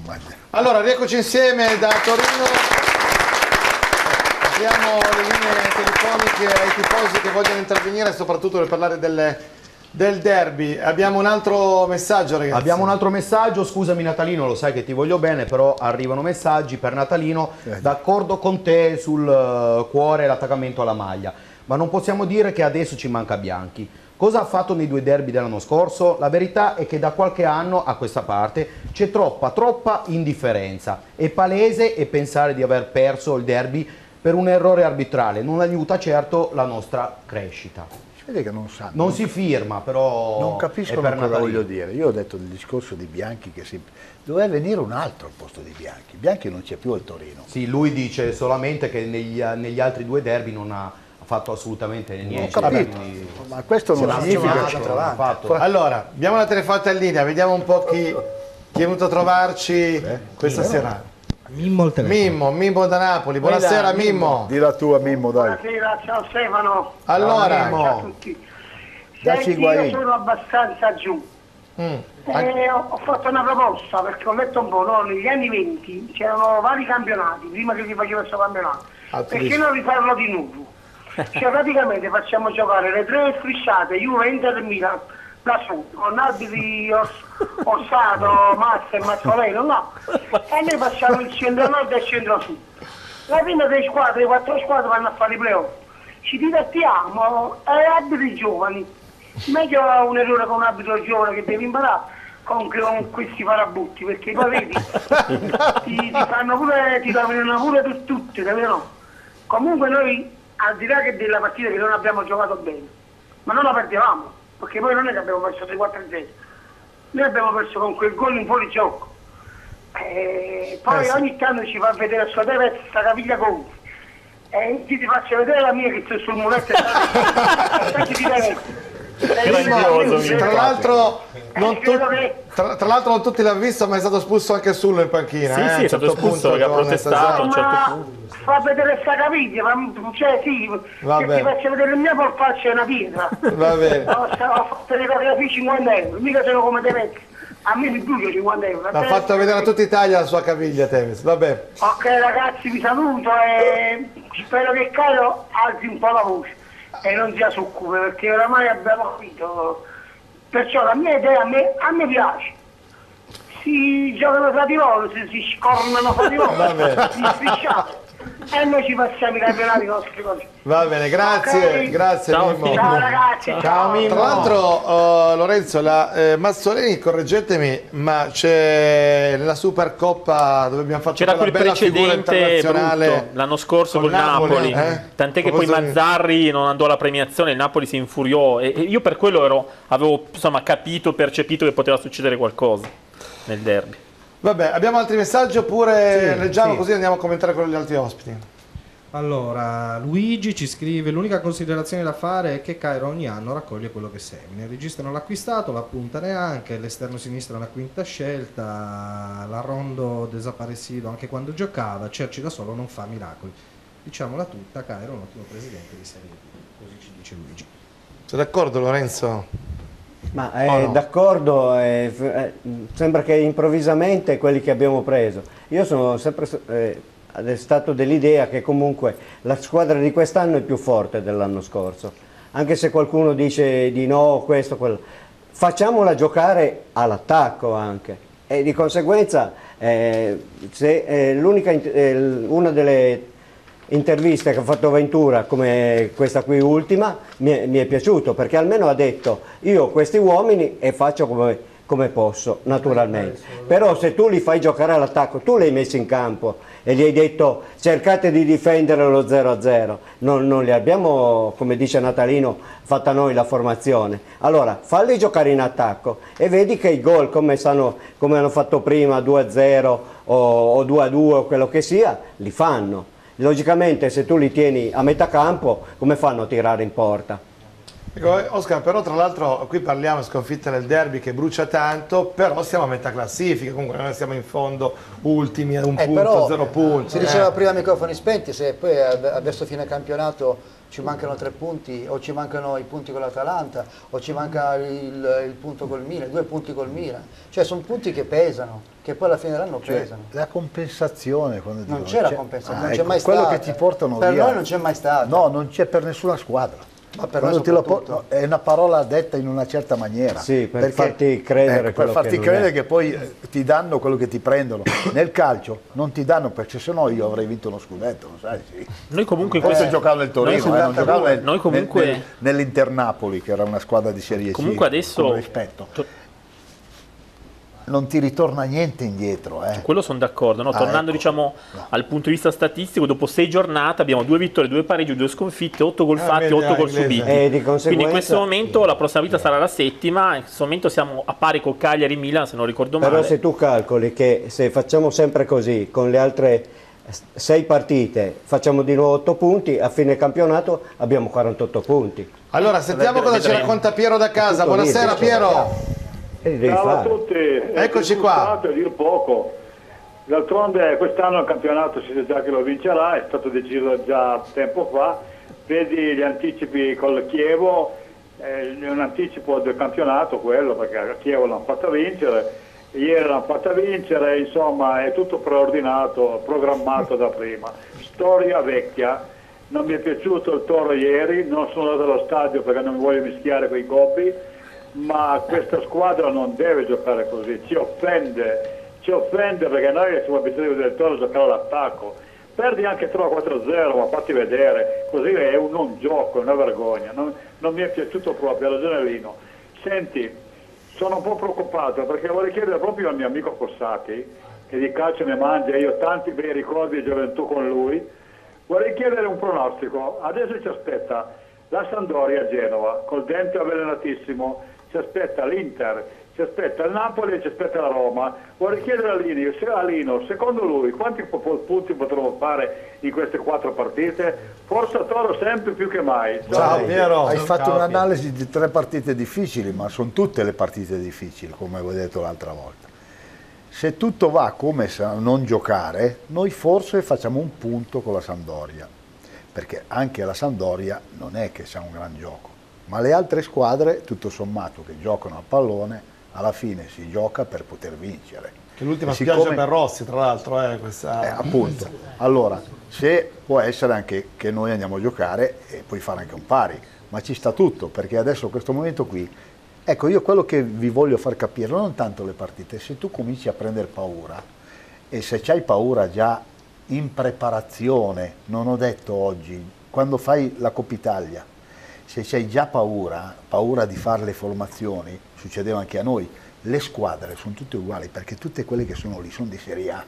Allora, rieccoci insieme da Torino. Abbiamo le linee telefoniche ai tifosi che vogliono intervenire, soprattutto per parlare del derby. Abbiamo un altro messaggio, ragazzi. Abbiamo un altro messaggio, scusami Natalino, lo sai che ti voglio bene, però arrivano messaggi per Natalino, d'accordo con te sul cuore e l'attaccamento alla maglia, ma non possiamo dire che adesso ci manca Bianchi. Cosa ha fatto nei 2 derby dell'anno scorso? La verità è che da qualche anno a questa parte c'è troppa indifferenza. È palese e pensare di aver perso il derby per un errore arbitrale non aiuta certo la nostra crescita. Si vede che non sanno. Non si firma, però non capiscono cosa voglio dire. Io ho detto del discorso di Bianchi che doveva venire un altro al posto di Bianchi. Bianchi non c'è più al Torino. Sì, lui dice solamente che negli altri 2 derby non ha fatto assolutamente niente. Ho capito, ma questo non significa che Allora, abbiamo una telefonata in linea, vediamo un po' chi è venuto a trovarci questa sera. Mimmo il telefono. Mimmo da Napoli. Buonasera Mimmo. Di la tua Mimmo, dai. Buonasera, ciao Stefano. Allora, ciao a tutti. Dacci Senti, io sono abbastanza giù. Ho fatto una proposta perché ho letto un po', no? Negli anni 20 c'erano vari campionati prima che si faceva questo campionato. Perché non rifarlo di nuovo? Cioè praticamente facciamo giocare le 3 strisciate Juve, Inter e Milan da su, con arbitri Ossato, Massa e Mazzoleno, no? E noi facciamo il centro-nord e il centro-sud. La prima 3 squadre, 4 squadre vanno a fare i playoff. Ci divertiamo, arbitri giovani. Meglio un errore con un arbitro giovane che deve imparare con questi farabutti, perché poi vedi, ti fanno pure, ti rovinano pure per tutte, capito? Comunque noi, al di là che della partita che non abbiamo giocato bene, ma non la perdevamo, perché poi non è che abbiamo perso 3-4-0, noi abbiamo perso con quel gol in fuori gioco. Poi ogni tanto ci fa vedere a sua terra questa caviglia con ti faccio vedere la mia che sto sul muletto e tra l'altro non tutti l'hanno visto, ma è stato espulso anche Sullo in panchina. Sì, è stato espulso perché ha protestato a un certo punto. Fa vedere sta caviglia, cioè sì, che ti faccio vedere il mio polpaccio è una pietra. Va bene. Ho fatto le fotografie 50 euro, mica sono come te vecchi. A me mi brucio 50 euro. Ha fatto vedere a tutta Italia la sua caviglia, Tevez. Vabbè. Ok ragazzi, vi saluto e spero che Caio alzi un po' la voce e non sia succube, perché oramai abbiamo capito. Perciò la mia idea a me piace. Si giocano fra di loro, si scornano fra di loro, si strisciano. E noi ci passiamo i campionati nostri così. Va bene, grazie, Okay. grazie Mimmo. Ciao ragazzi. Ciao Mimmo. Tra l'altro Lorenzo, Mazzoleni, correggetemi, ma c'è nella Supercoppa dove abbiamo fatto c'era quel bella figura internazionale brutto l'anno scorso col Napoli, tant'è che poi Famoso- Mazzarri non andò alla premiazione, il Napoli si infuriò e io per quello avevo insomma capito, percepito che poteva succedere qualcosa nel derby. Vabbè, abbiamo altri messaggi oppure Sì, leggiamo sì. così andiamo a commentare quello degli altri ospiti? Allora, Luigi ci scrive: l'unica considerazione da fare è che Cairo ogni anno raccoglie quello che semina. Il regista non l'ha acquistato, la punta neanche, l'esterno sinistro è una quinta scelta, la Rondo desaparecido anche quando giocava, Cerci da solo non fa miracoli. Diciamola tutta, Cairo è un ottimo presidente di Serie B, così ci dice Luigi. Sei d'accordo Lorenzo? Ma no? d'accordo, sembra che improvvisamente quelli che abbiamo preso. Io sono sempre stato dell'idea che comunque la squadra di quest'anno è più forte dell'anno scorso, anche se qualcuno dice di no, questo, quello. Facciamola giocare all'attacco anche e di conseguenza una delle interviste che ha fatto Ventura, come questa qui ultima, mi è piaciuto perché almeno ha detto io ho questi uomini e faccio come posso, naturalmente. Però se tu li fai giocare all'attacco, tu li hai messi in campo e gli hai detto cercate di difendere lo 0-0, non li abbiamo, come dice Natalino, fatta noi la formazione. Allora falli giocare in attacco e vedi che i gol come hanno fatto prima, 2-0 o 2-2 o quello che sia, li fanno. Logicamente se tu li tieni a metà campo, come fanno a tirare in porta? Ecco, Oscar, però tra l'altro qui parliamo di sconfitta nel derby che brucia tanto, però siamo a metà classifica, comunque noi siamo in fondo ultimi a un punto, però, 0 punti. Si diceva prima a microfoni spenti, se poi adesso fine campionato ci mancano 3 punti, o ci mancano i punti con l'Atalanta, o ci manca il punto col Milan, 2 punti col Milan. Cioè sono punti che pesano, che poi alla fine dell'anno pesano. La compensazione, quando non dico, c'è la compensazione, non c'è ecco, mai quello stata. che ti portano per via. noi non c'è mai stato. No, non c'è per nessuna squadra. Ma per Quando noi te lo soprattutto. è una parola detta in una certa maniera. Sì, per farti credere per farti che credere che poi ti danno quello che ti prendono. Nel calcio non ti danno, perché sennò io avrei vinto uno scudetto, lo sai? Sì. Noi comunque in Forse questo giocavo nel Torino, non giocavo noi comunque nell'Inter Napoli, che era una squadra di Serie C. Comunque adesso con rispetto. Non ti ritorna niente indietro. Quello sono d'accordo, no? Tornando ecco. diciamo al punto di vista statistico, dopo 6 giornate abbiamo 2 vittorie, 2 pareggi, 2 sconfitte, 8 gol fatti, 8 gol subiti. Di Quindi in questo momento la prossima vita sarà la 7ª, in questo momento siamo a pari con Cagliari e Milan, se non ricordo male. Però se tu calcoli che se facciamo sempre così, con le altre 6 partite, facciamo di nuovo 8 punti, a fine campionato abbiamo 48 punti. Allora sentiamo cosa ci racconta Piero da casa. Buonasera Piero. Ciao a tutti, eccoci qua. A dir poco. D'altronde quest'anno il campionato si sa già che lo vincerà, è stato deciso già tempo fa. Vedi gli anticipi col Chievo, è un anticipo del campionato quello, perché a Chievo l'hanno fatta vincere, ieri l'hanno fatta vincere, insomma è tutto preordinato, programmato da prima. Storia vecchia, non mi è piaciuto il Toro ieri, non sono andato allo stadio perché non mi voglio mischiare con i gobbi, ma questa squadra non deve giocare così, ci offende perché noi siamo abituati del Toro a giocare all'attacco, perdi anche 3-4-0, ma fatti vedere, così è un non gioco, è una vergogna, non mi è piaciuto proprio, ha ragione Lino. Senti, sono un po' preoccupato perché vorrei chiedere proprio al mio amico Fossati, che di calcio ne mangia, io ho tanti bei ricordi di gioventù con lui, vorrei chiedere un pronostico. Adesso ci aspetta la Sampdoria a Genova, col dente avvelenatissimo, ci aspetta l'Inter, ci aspetta il Napoli e ci aspetta la Roma. Vorrei chiedere a Lino, secondo lui, quanti punti potremo fare in queste 4 partite? Forza Toro sempre più che mai. Ciao Piero. Hai fatto un'analisi di 3 partite difficili, ma sono tutte le partite difficili, come avevo detto l'altra volta. Se tutto va come a non giocare, noi forse facciamo un punto con la Sampdoria, perché anche la Sampdoria non è che sia un gran gioco. Ma le altre squadre, tutto sommato, che giocano a pallone, alla fine si gioca per poter vincere. Che l'ultima spiaggia per Rossi, tra l'altro, questa... appunto. Allora, se può essere anche che noi andiamo a giocare e puoi fare anche un pari, ma ci sta tutto, perché adesso questo momento qui, ecco, io quello che vi voglio far capire, non tanto le partite, se tu cominci a prendere paura, e se c'hai paura già in preparazione, non ho detto oggi, quando fai la Coppa Italia, se c'hai già paura di fare le formazioni, succedeva anche a noi, le squadre sono tutte uguali, perché tutte quelle che sono lì sono di Serie A.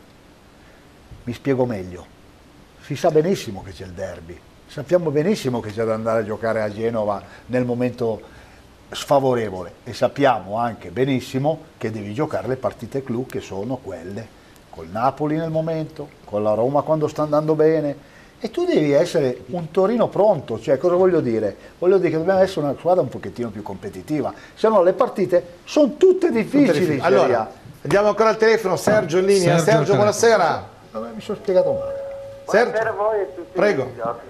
Mi spiego meglio, si sa benissimo che c'è il derby, sappiamo benissimo che c'è da andare a giocare a Genova nel momento sfavorevole e sappiamo anche benissimo che devi giocare le partite clou che sono quelle col Napoli nel momento, con la Roma quando sta andando bene. E tu devi essere un Torino pronto, cioè cosa voglio dire? Voglio dire che dobbiamo essere una squadra un pochettino più competitiva, se no le partite sono tutte difficili. Allora, andiamo ancora al telefono, Sergio in linea. Sergio, buonasera. Mi sono spiegato male. Buonasera a voi e tutti. Prego.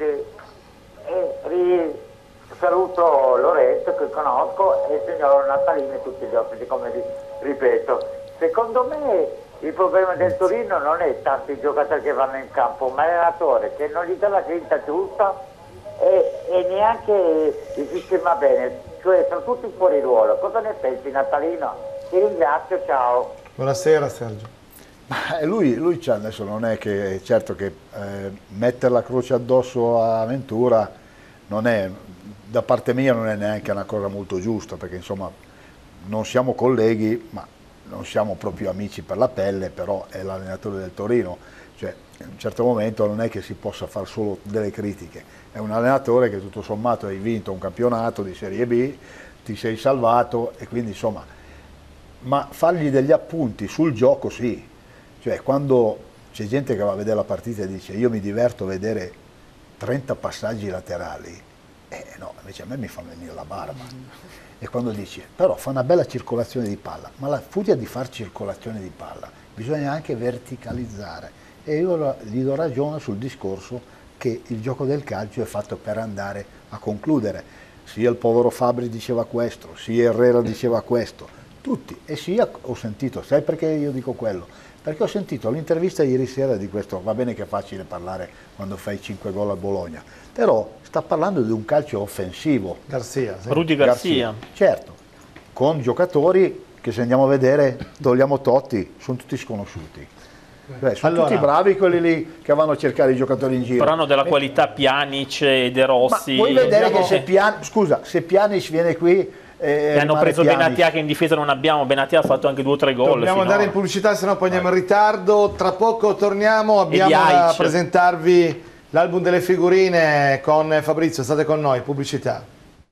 Saluto Lorenzo che conosco e il signor Natalino e tutti gli ospiti, come ripeto. Secondo me il problema del Torino non è tanto i giocatori che vanno in campo, ma l'allenatore che non gli dà la grinta giusta e neanche il sistema bene, cioè sono tutti fuori ruolo. Cosa ne pensi Natalino? Ti ringrazio, ciao. Buonasera Sergio. Lui adesso non è che, certo che mettere la croce addosso a Ventura non è, da parte mia non è neanche una cosa molto giusta, perché insomma non siamo colleghi, ma non siamo proprio amici per la pelle, però è l'allenatore del Torino, cioè in un certo momento non è che si possa fare solo delle critiche, è un allenatore che tutto sommato hai vinto un campionato di Serie B, ti sei salvato e quindi insomma, ma fargli degli appunti sul gioco sì, cioè quando c'è gente che va a vedere la partita e dice io mi diverto a vedere 30 passaggi laterali, no, invece a me mi fa venire la barba. E quando dici, però fa una bella circolazione di palla, ma la furia di fare circolazione di palla bisogna anche verticalizzare. E io gli do ragione sul discorso che il gioco del calcio è fatto per andare a concludere. Sia il povero Fabri diceva questo, sia Herrera diceva questo, tutti. E sia ho sentito, sai perché io dico quello? Perché ho sentito l'intervista ieri sera di questo, va bene che è facile parlare quando fai 5 gol a Bologna, però sta parlando di un calcio offensivo. Garcia, sì. Rudy Garcia. Certo, con giocatori che se andiamo a vedere, togliamo Totti, sono tutti sconosciuti. Sono tutti bravi quelli lì che vanno a cercare i giocatori in giro. Però hanno della qualità Pjanic e De Rossi. Ma puoi vedere che se Pjanic viene qui... e hanno preso Benatia che in difesa non abbiamo. Benatia ha fatto anche 2 o 3 gol. Dobbiamo andare in pubblicità, sennò poi andiamo in ritardo. Tra poco torniamo, abbiamo da presentarvi l'album delle figurine con Fabrizio. State con noi, pubblicità.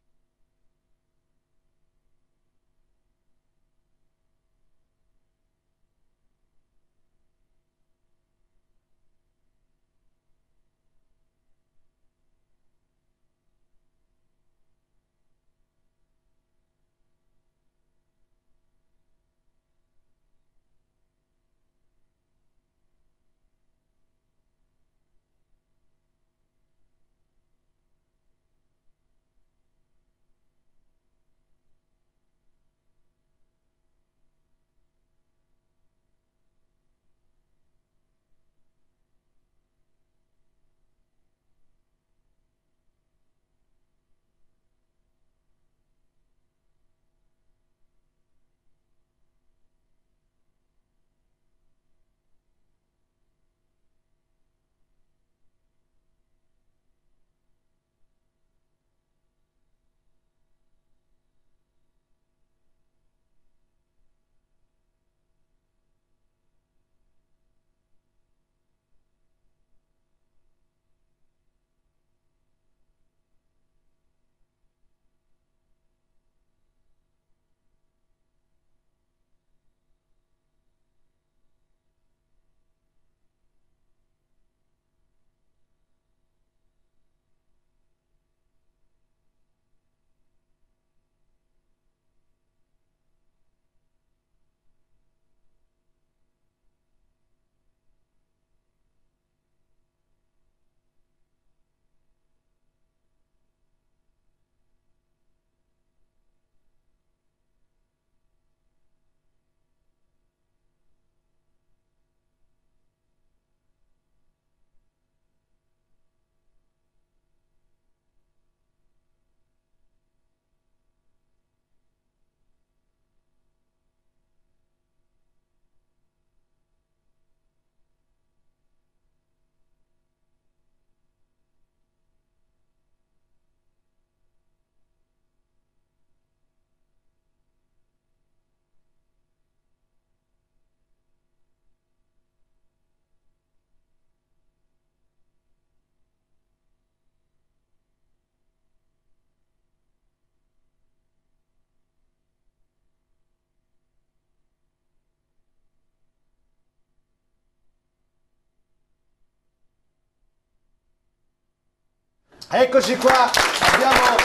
Eccoci qua, abbiamo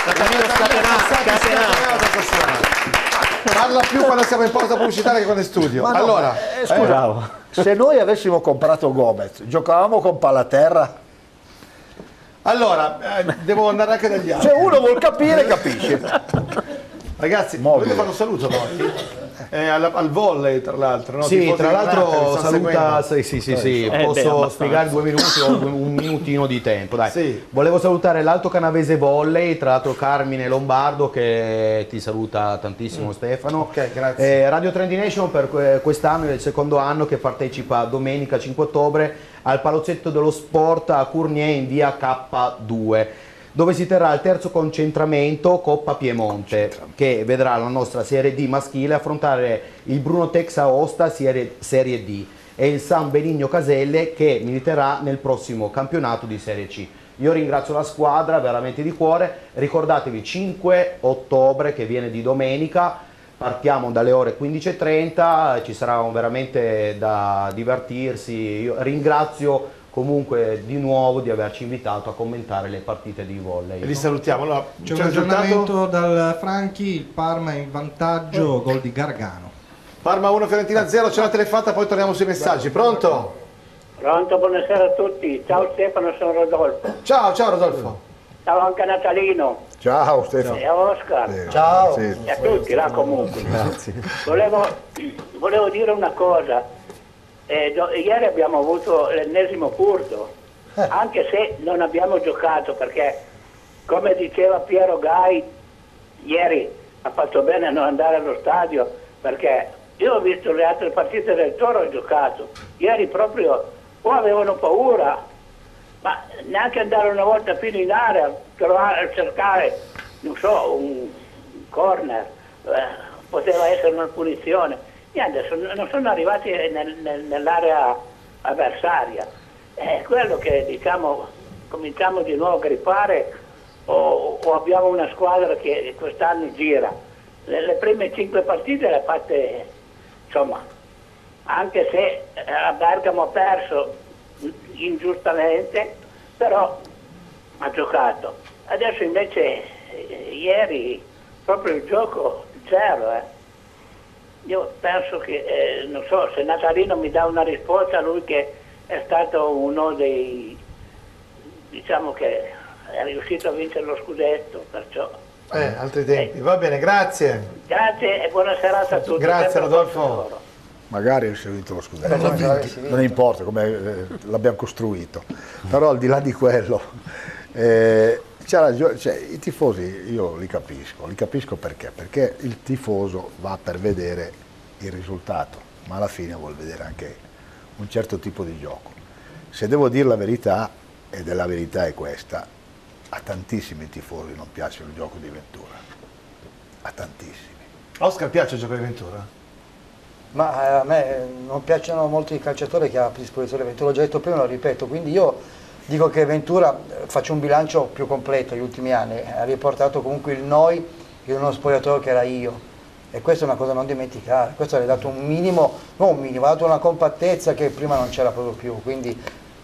parla più quando siamo in pausa pubblicitaria che quando è in studio. Ma no, allora, scusa, se noi avessimo comprato Gomez, giocavamo con palla a terra? Allora, devo andare anche dagli altri. Se uno vuol capire, capisce. Ragazzi, volete fare un saluto poi? Al volley, tra l'altro, no? Sì, tra l'altro saluta, sì. Posso spiegare 2 minuti o un minutino di tempo, dai. Sì. Volevo salutare l'Alto Canavese Volley, tra l'altro Carmine Lombardo che ti saluta tantissimo, Stefano. Ok, grazie. Radio Trendination per quest'anno è il secondo anno che partecipa domenica 5 ottobre al Palazzetto dello Sport a Cournier in via K2. Dove si terrà il terzo concentramento Coppa Piemonte, che vedrà la nostra Serie D maschile affrontare il Bruno Tex Aosta Serie D e il San Benigno Caselle che militerà nel prossimo campionato di Serie C. Io ringrazio la squadra veramente di cuore, ricordatevi 5 ottobre che viene di domenica, partiamo dalle ore 15:30, ci sarà veramente da divertirsi. Io ringrazio comunque di nuovo di averci invitato a commentare le partite di volley. E li salutiamo. Allora, c'è un aggiornamento dal Franchi, il Parma è in vantaggio, gol di Gargano. Parma 1, Fiorentina 0, c'è una telefonata, poi torniamo sui messaggi. Pronto? Pronto, buonasera a tutti. Ciao Stefano, sono Rodolfo. Ciao Rodolfo. Ciao anche a Natalino. Ciao Stefano. E a Oscar. Ciao. Sì. E a tutti là comunque. Grazie. Volevo dire una cosa. Ieri abbiamo avuto l'ennesimo furto, anche se non abbiamo giocato, perché come diceva Piero Gai, ieri ha fatto bene a non andare allo stadio, perché io ho visto le altre partite del Toro e ho giocato. Ieri proprio o avevano paura, ma neanche andare una volta fino in area a cercare, non so, un corner, poteva essere una punizione. Niente, non sono arrivati nell'area avversaria. È quello che diciamo, cominciamo di nuovo a gripare o abbiamo una squadra che quest'anno gira. Le prime 5 partite le ha fatte, insomma, anche se a Bergamo ha perso ingiustamente, però ha giocato. Adesso invece ieri proprio il gioco zero. Io penso che, non so, se Natalino mi dà una risposta, lui che è stato uno dei, diciamo che è riuscito a vincere lo scudetto, perciò... altri tempi. Va bene, grazie. Grazie e buona serata a tutti. Grazie Rodolfo. Magari avesse vinto lo scudetto, non importa come l'abbiamo costruito, però al di là di quello, c'ha ragione, cioè, i tifosi io li capisco perché il tifoso va per vedere il risultato, ma alla fine vuol vedere anche un certo tipo di gioco. Se devo dire la verità, e la verità è questa, a tantissimi tifosi non piace il gioco di Ventura, a tantissimi. A Oscar piace il gioco di Ventura? Ma a me non piacciono molto i calciatori che ha a disposizione Ventura, l'ho già detto prima, lo ripeto, quindi io dico che Ventura, faccio un bilancio più completo negli ultimi anni, ha riportato comunque il noi in uno spogliatoio che era io, e questa è una cosa da non dimenticare. Questo ha dato un minimo, non un minimo, ha dato una compattezza che prima non c'era proprio più, quindi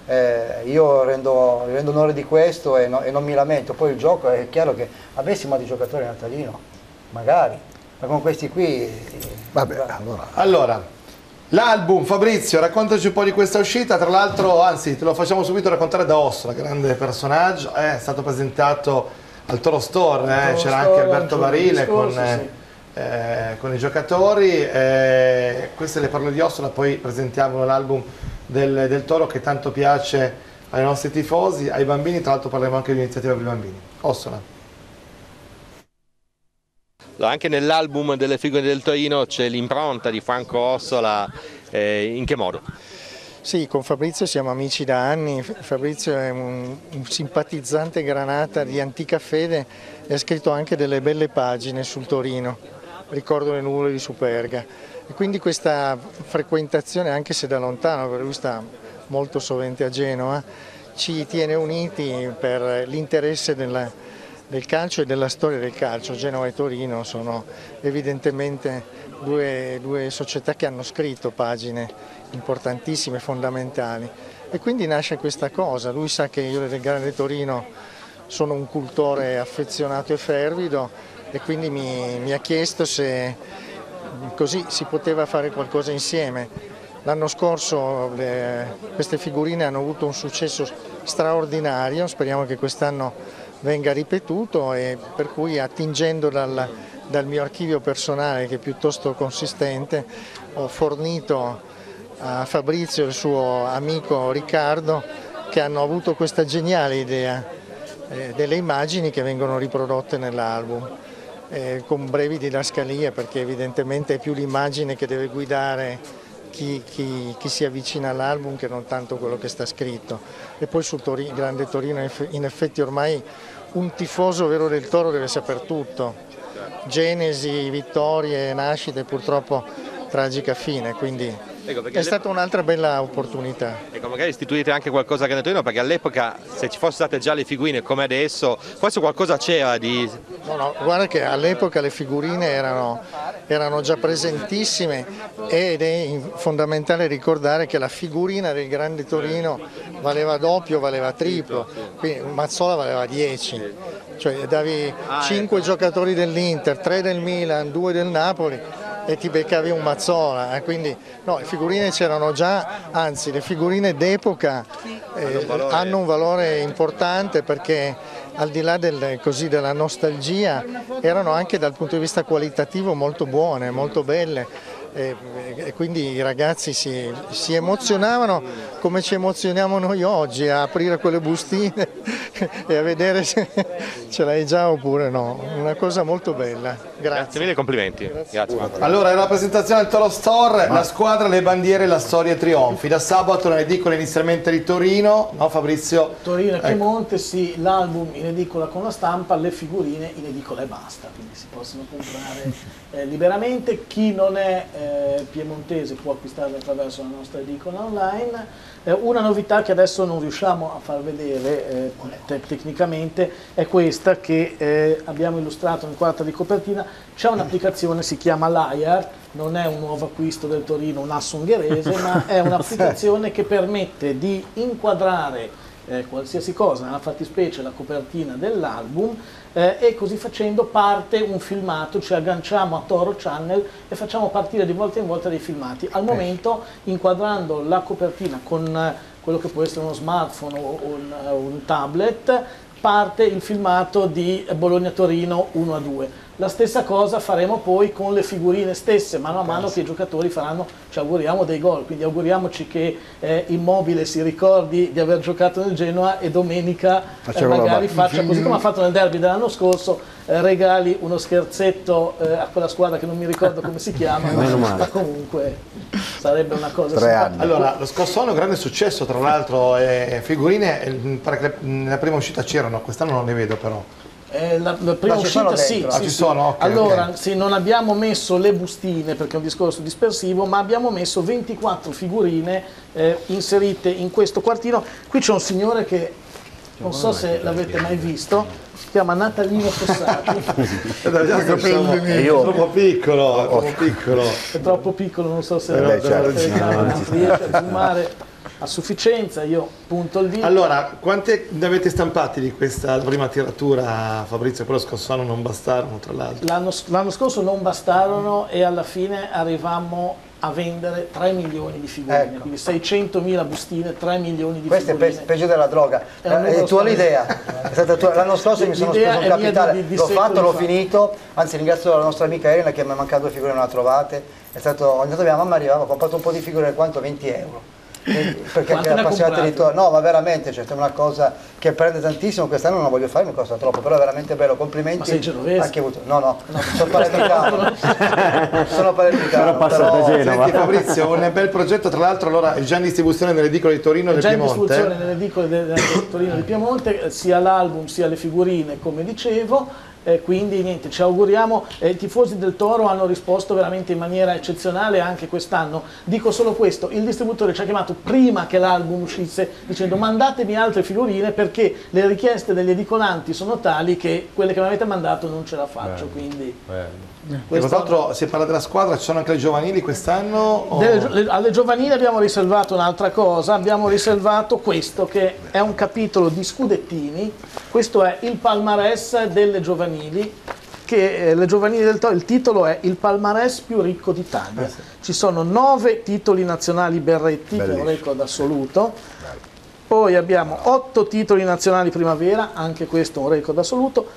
io rendo onore di questo e non mi lamento. Poi il gioco è chiaro che avessimo dei giocatori Natalino, magari, ma con questi qui... Vabbè, allora l'album, Fabrizio, raccontaci un po' di questa uscita. Tra l'altro, anzi, te lo facciamo subito raccontare da Ossola, grande personaggio, è stato presentato al Toro Store, c'era anche Alberto Barile con i giocatori, queste le parole di Ossola, poi presentiamo l'album del Toro che tanto piace ai nostri tifosi, ai bambini. Tra l'altro parleremo anche di un'iniziativa per i bambini. Ossola. Anche nell'album delle figure del Torino c'è l'impronta di Franco Ossola, in che modo? Sì, con Fabrizio siamo amici da anni. Fabrizio è un simpatizzante granata di antica fede e ha scritto anche delle belle pagine sul Torino, ricordo le nuvole di Superga. E quindi questa frequentazione, anche se da lontano, perché lui sta molto sovente a Genova, ci tiene uniti per l'interesse del calcio e della storia del calcio. Genova e Torino sono evidentemente due società che hanno scritto pagine importantissime, fondamentali, e quindi nasce questa cosa. Lui sa che io del Grande Torino sono un cultore affezionato e fervido, e quindi mi ha chiesto se così si poteva fare qualcosa insieme. L'anno scorso queste figurine hanno avuto un successo straordinario, speriamo che quest'anno venga ripetuto, e per cui, attingendo dal mio archivio personale, che è piuttosto consistente, ho fornito a Fabrizio e il suo amico Riccardo, che hanno avuto questa geniale idea delle immagini che vengono riprodotte nell'album, con brevi didascalie, perché evidentemente è più l'immagine che deve guidare chi si avvicina all'album che non tanto quello che sta scritto. E poi sul Grande Torino, in effetti, ormai un tifoso vero del Toro deve saper tutto, genesi, vittorie, nascite, purtroppo tragica fine, quindi è stata un'altra bella opportunità. Ecco, magari istituite anche qualcosa a Grande Torino, perché all'epoca, se ci fossero state già le figurine come adesso, forse qualcosa c'era di... No, guarda che all'epoca le figurine erano già presentissime, ed è fondamentale ricordare che la figurina del Grande Torino valeva doppio, valeva triplo, quindi Mazzola valeva 10, cioè davi 5 giocatori dell'Inter, 3 del Milan, 2 del Napoli, e ti beccavi un Mazzola, quindi no, le figurine c'erano già, anzi le figurine d'epoca hanno un valore importante perché al di là della nostalgia erano anche dal punto di vista qualitativo molto buone, molto belle. E quindi i ragazzi si emozionavano come ci emozioniamo noi oggi a aprire quelle bustine e a vedere se ce l'hai già oppure no, una cosa molto bella. Grazie mille, complimenti. Grazie. Allora, nella presentazione del Toro Store, la squadra, le bandiere, la storia e trionfi. Da sabato nelle edicole inizialmente di Torino, no Fabrizio? Torino e Piemonte, sì, l'album in edicola con la stampa, le figurine in edicola e basta, quindi si possono comprare liberamente. Chi non è piemontese può acquistarle attraverso la nostra edicola online. Una novità che adesso non riusciamo a far vedere tecnicamente è questa che abbiamo illustrato in quarta di copertina. C'è un'applicazione, si chiama Layar, non è un nuovo acquisto del Torino, un asso ungherese, ma è un'applicazione che permette di inquadrare qualsiasi cosa, nella fattispecie la copertina dell'album, e così facendo parte un filmato, ci agganciamo a Toro Channel e facciamo partire di volta in volta dei filmati. Al momento, inquadrando la copertina con quello che può essere uno smartphone o un tablet, parte il filmato di Bologna-Torino 1-2. La stessa cosa faremo poi con le figurine stesse, mano a mano che i giocatori faranno, ci auguriamo, dei gol, quindi auguriamoci che Immobile si ricordi di aver giocato nel Genoa e domenica magari faccia, così come ha fatto nel derby dell'anno scorso, regali uno scherzetto a quella squadra che non mi ricordo come si chiama, ma comunque sarebbe una cosa simpatica. Allora, lo scorso anno grande successo, tra l'altro, figurine, perché nella prima uscita c'erano, quest'anno non le vedo però. La prima uscita sì, ci sono? Okay, allora okay. Sì, non abbiamo messo le bustine perché è un discorso dispersivo, ma abbiamo messo 24 figurine inserite in questo quartino. Qui c'è un signore che non so se l'avete mai visto, si chiama Natalino Fossati. È troppo piccolo, è troppo piccolo, non so se riesce a zoomare a sufficienza. Io punto il dito. Allora, quante ne avete stampati di questa prima tiratura, Fabrizio? Quello scorso anno non bastarono, tra l'altro. L'anno scorso non bastarono e alla fine arrivammo a vendere 3 milioni di figurine, quindi 600.000 bustine, 3 milioni di figurine. Questo è peggio della droga. È tua l'idea. L'anno scorso mi sono speso un capitale, l'ho fatto, l'ho finito, anzi ringrazio la nostra amica Elena che mi è mancato le figurine, non le ha trovate. Ogni tanto mia mamma arrivava, ho comprato un po' di figurine, quanto? 20 euro. Perché anche appassionati di Toro, no, ma veramente, cioè, è una cosa che prende tantissimo. Quest'anno non la voglio fare, mi costa troppo, però è veramente bello, complimenti. Ma sei genovese? Anche avuto. No, sono palermitano. Sono palermitano. Però, senti, Fabrizio, un bel progetto, tra l'altro. Allora è già in distribuzione nelle edicole di Torino e del Piemonte. Già in distribuzione nelle edicole di Torino e di Piemonte, sia l'album sia le figurine, come dicevo. Quindi niente, ci auguriamo. I tifosi del Toro hanno risposto veramente in maniera eccezionale anche quest'anno. Dico solo questo: il distributore ci ha chiamato prima che l'album uscisse dicendo mandatemi altre figurine perché le richieste degli edicolanti sono tali che quelle che mi avete mandato non ce la faccio. Quindi e cos'altro si parla della squadra? Ci sono anche le giovanili quest'anno? Alle giovanili abbiamo riservato un'altra cosa, abbiamo riservato questo che è un capitolo di scudettini. Questo è il palmarès delle giovanili, che le giovanili del Toro, il titolo è il palmarès più ricco d'Italia. Ci sono 9 titoli nazionali berretti, che è un record assoluto. Poi abbiamo 8 titoli nazionali primavera, anche questo è un record assoluto.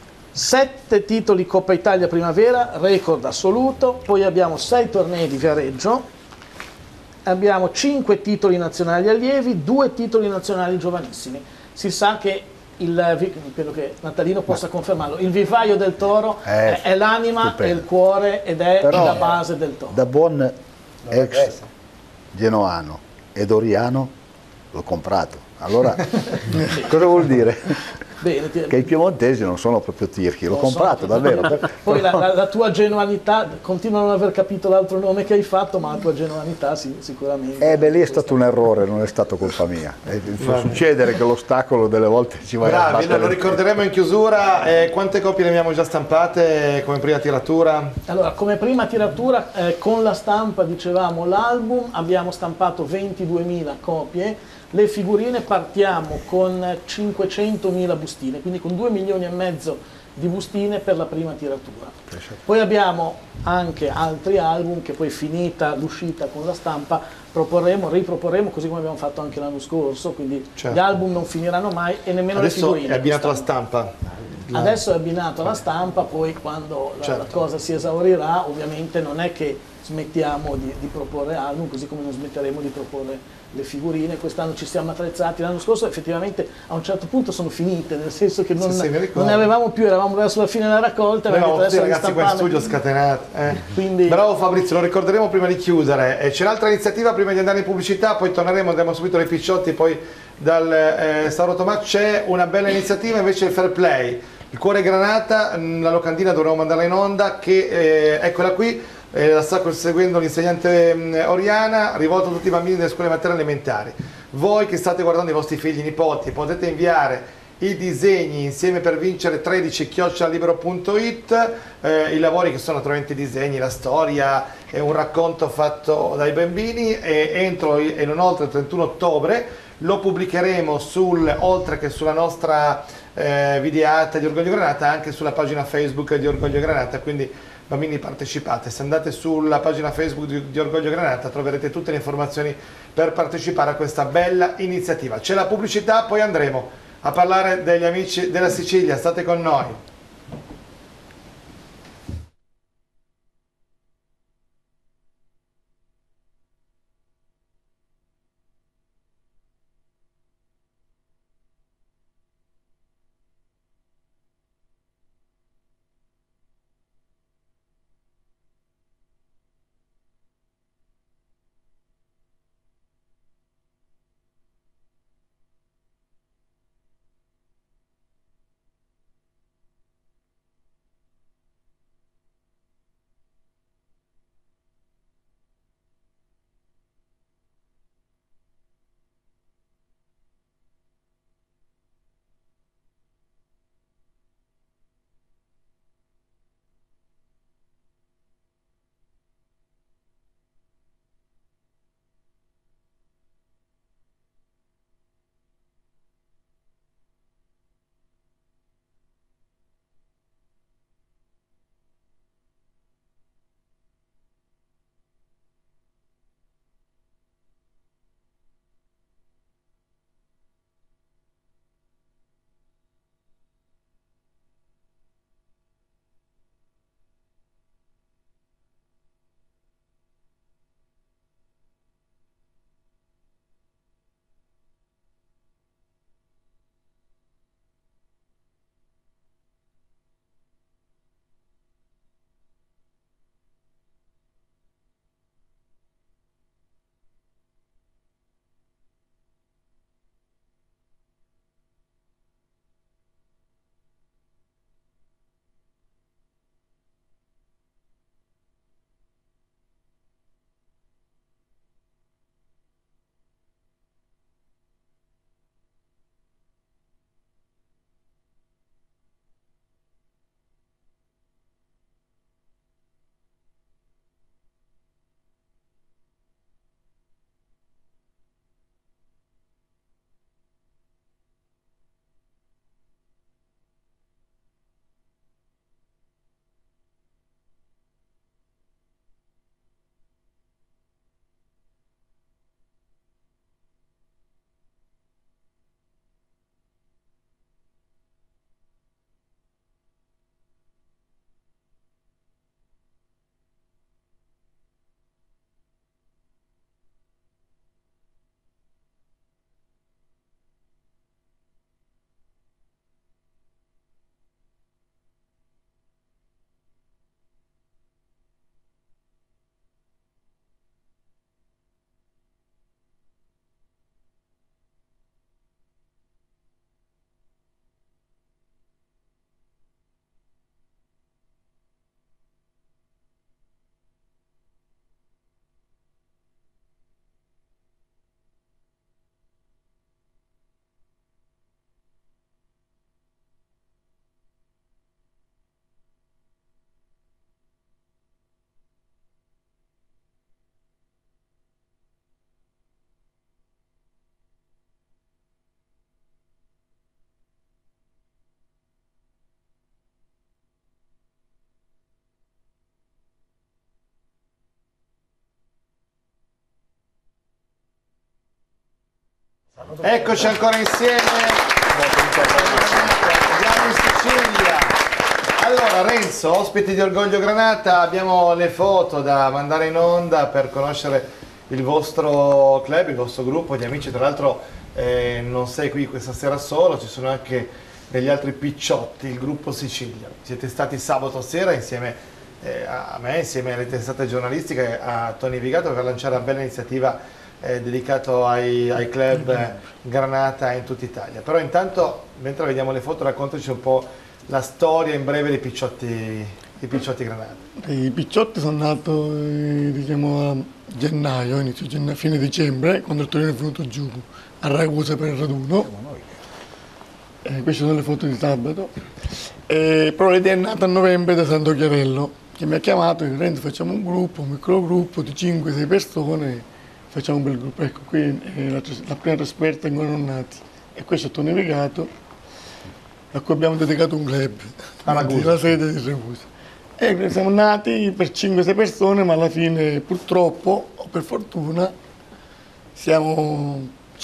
7 titoli Coppa Italia Primavera, record assoluto. Poi abbiamo 6 tornei di Viareggio. Abbiamo 5 titoli nazionali allievi, 2 titoli nazionali giovanissimi. Si sa che credo che Natalino possa confermarlo, il vivaio del Toro è l'anima e il cuore ed è la base del Toro. Da buon ex genoano e doriano l'ho comprato. Allora, cosa vuol dire? Bene, che i piemontesi non sono proprio tirchi, l'ho comprato davvero. Poi la tua genuanità, continuo a non aver capito l'altro nome che hai fatto, ma la tua genuanità sicuramente. Lì è stato un errore, non è stato colpa mia. Può succedere che l'ostacolo delle volte ci vai a battere. Lo ricorderemo in chiusura. Quante copie ne abbiamo già stampate come prima tiratura? Allora, come prima tiratura, con la stampa, dicevamo, l'album, abbiamo stampato 22.000 copie. Le figurine partiamo con 500.000 bustine, quindi con 2 milioni e mezzo di bustine per la prima tiratura. Poi abbiamo anche altri album che poi finita l'uscita con la stampa riproporremo così come abbiamo fatto anche l'anno scorso, quindi gli album non finiranno mai e nemmeno le figurine. Adesso è abbinato alla stampa. Adesso è abbinato alla stampa, poi quando la cosa si esaurirà ovviamente non è che smettiamo di proporre album, così come non smetteremo di proporre le figurine. Quest'anno ci siamo attrezzati, l'anno scorso effettivamente a un certo punto sono finite, nel senso che non ne avevamo più, eravamo verso la fine della raccolta. Avevamo tutti i ragazzi qua in studio scatenati. Quindi... Bravo Fabrizio, lo ricorderemo prima di chiudere. C'è un'altra iniziativa prima di andare in pubblicità, poi torneremo, andremo subito dai Picciotti, poi dal Sauro Tomà. C'è una bella iniziativa invece del Fair Play. Il Cuore Granata, la locandina dovremo mandarla in onda, che eccola qui. La sta seguendo l'insegnante Oriana, rivolto a tutti i bambini delle scuole materne elementari. Voi che state guardando i vostri figli, nipoti, potete inviare i disegni insieme per vincere 13@libero.it, i lavori che sono naturalmente i disegni, la storia, è un racconto fatto dai bambini, e entro e non oltre il 31 ottobre lo pubblicheremo oltre che sulla nostra videata di Orgoglio Granata, anche sulla pagina Facebook di Orgoglio Granata, quindi bambini partecipate. Se andate sulla pagina Facebook di Orgoglio Granata troverete tutte le informazioni per partecipare a questa bella iniziativa. C'è la pubblicità, poi andremo a parlare degli amici della Sicilia. State con noi. Eccoci ancora insieme. Andiamo in Sicilia. Allora Renzo, ospiti di Orgoglio Granata, abbiamo le foto da mandare in onda per conoscere il vostro club, il vostro gruppo di amici. Tra l'altro non sei qui questa sera solo, ci sono anche degli altri picciotti, il gruppo Sicilia. Siete stati sabato sera insieme a me, insieme alle testate giornalistiche, a Tony Vigato, per lanciare una bella iniziativa dedicata ai club Granata in tutta Italia. Però intanto, mentre vediamo le foto, raccontaci un po' la storia in breve dei picciotti Granata. I picciotti sono nati diciamo, a gennaio, inizio gennaio, fine dicembre, quando il Torino è venuto giù a Ragusa per il raduno. Queste sono le foto di sabato. Però l'idea è nata a novembre da Santo Chiarello, che mi ha chiamato e Renzo, facciamo un gruppo, un microgruppo di 5-6 persone, facciamo un bel gruppo. Ecco, qui è la prima trasferta in Granati. E questo è Tony Vigato, a cui abbiamo dedicato un club, la sede di Ragusa. E siamo nati per 5-6 persone, ma alla fine purtroppo, o per fortuna, siamo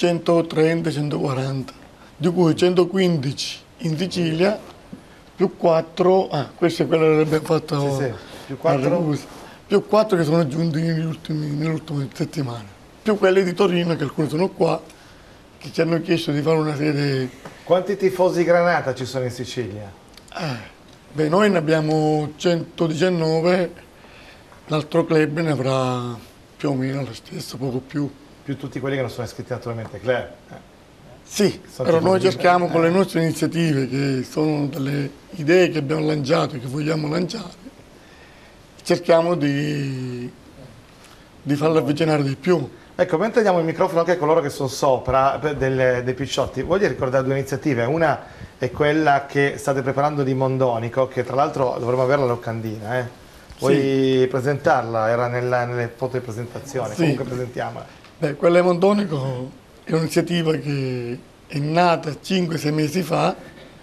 130-140, di cui 115 in Sicilia, più 4, questo è quello che abbiamo fatto più 4? Più 4 che sono aggiunti nelle ultime settimane, più quelli di Torino, che alcuni sono qua, che ci hanno chiesto di fare una sede. Quanti tifosi Granata ci sono in Sicilia? Beh, noi ne abbiamo 119, l'altro club ne avrà più o meno lo stesso, poco più. Più tutti quelli che non sono iscritti naturalmente al club. Sì, però noi cerchiamo con le nostre iniziative, che sono delle idee che abbiamo lanciato e che vogliamo lanciare, cerchiamo di farle avvicinare di più. Ecco, mentre diamo il microfono anche a coloro che sono sopra, dei picciotti, voglio ricordare 2 iniziative. Una è quella che state preparando di Mondonico, che tra l'altro dovremmo avere la locandina. Vuoi presentarla? Era nelle foto di presentazione, sì. Comunque presentiamola. Beh, quella di Mondonico è un'iniziativa che è nata 5-6 mesi fa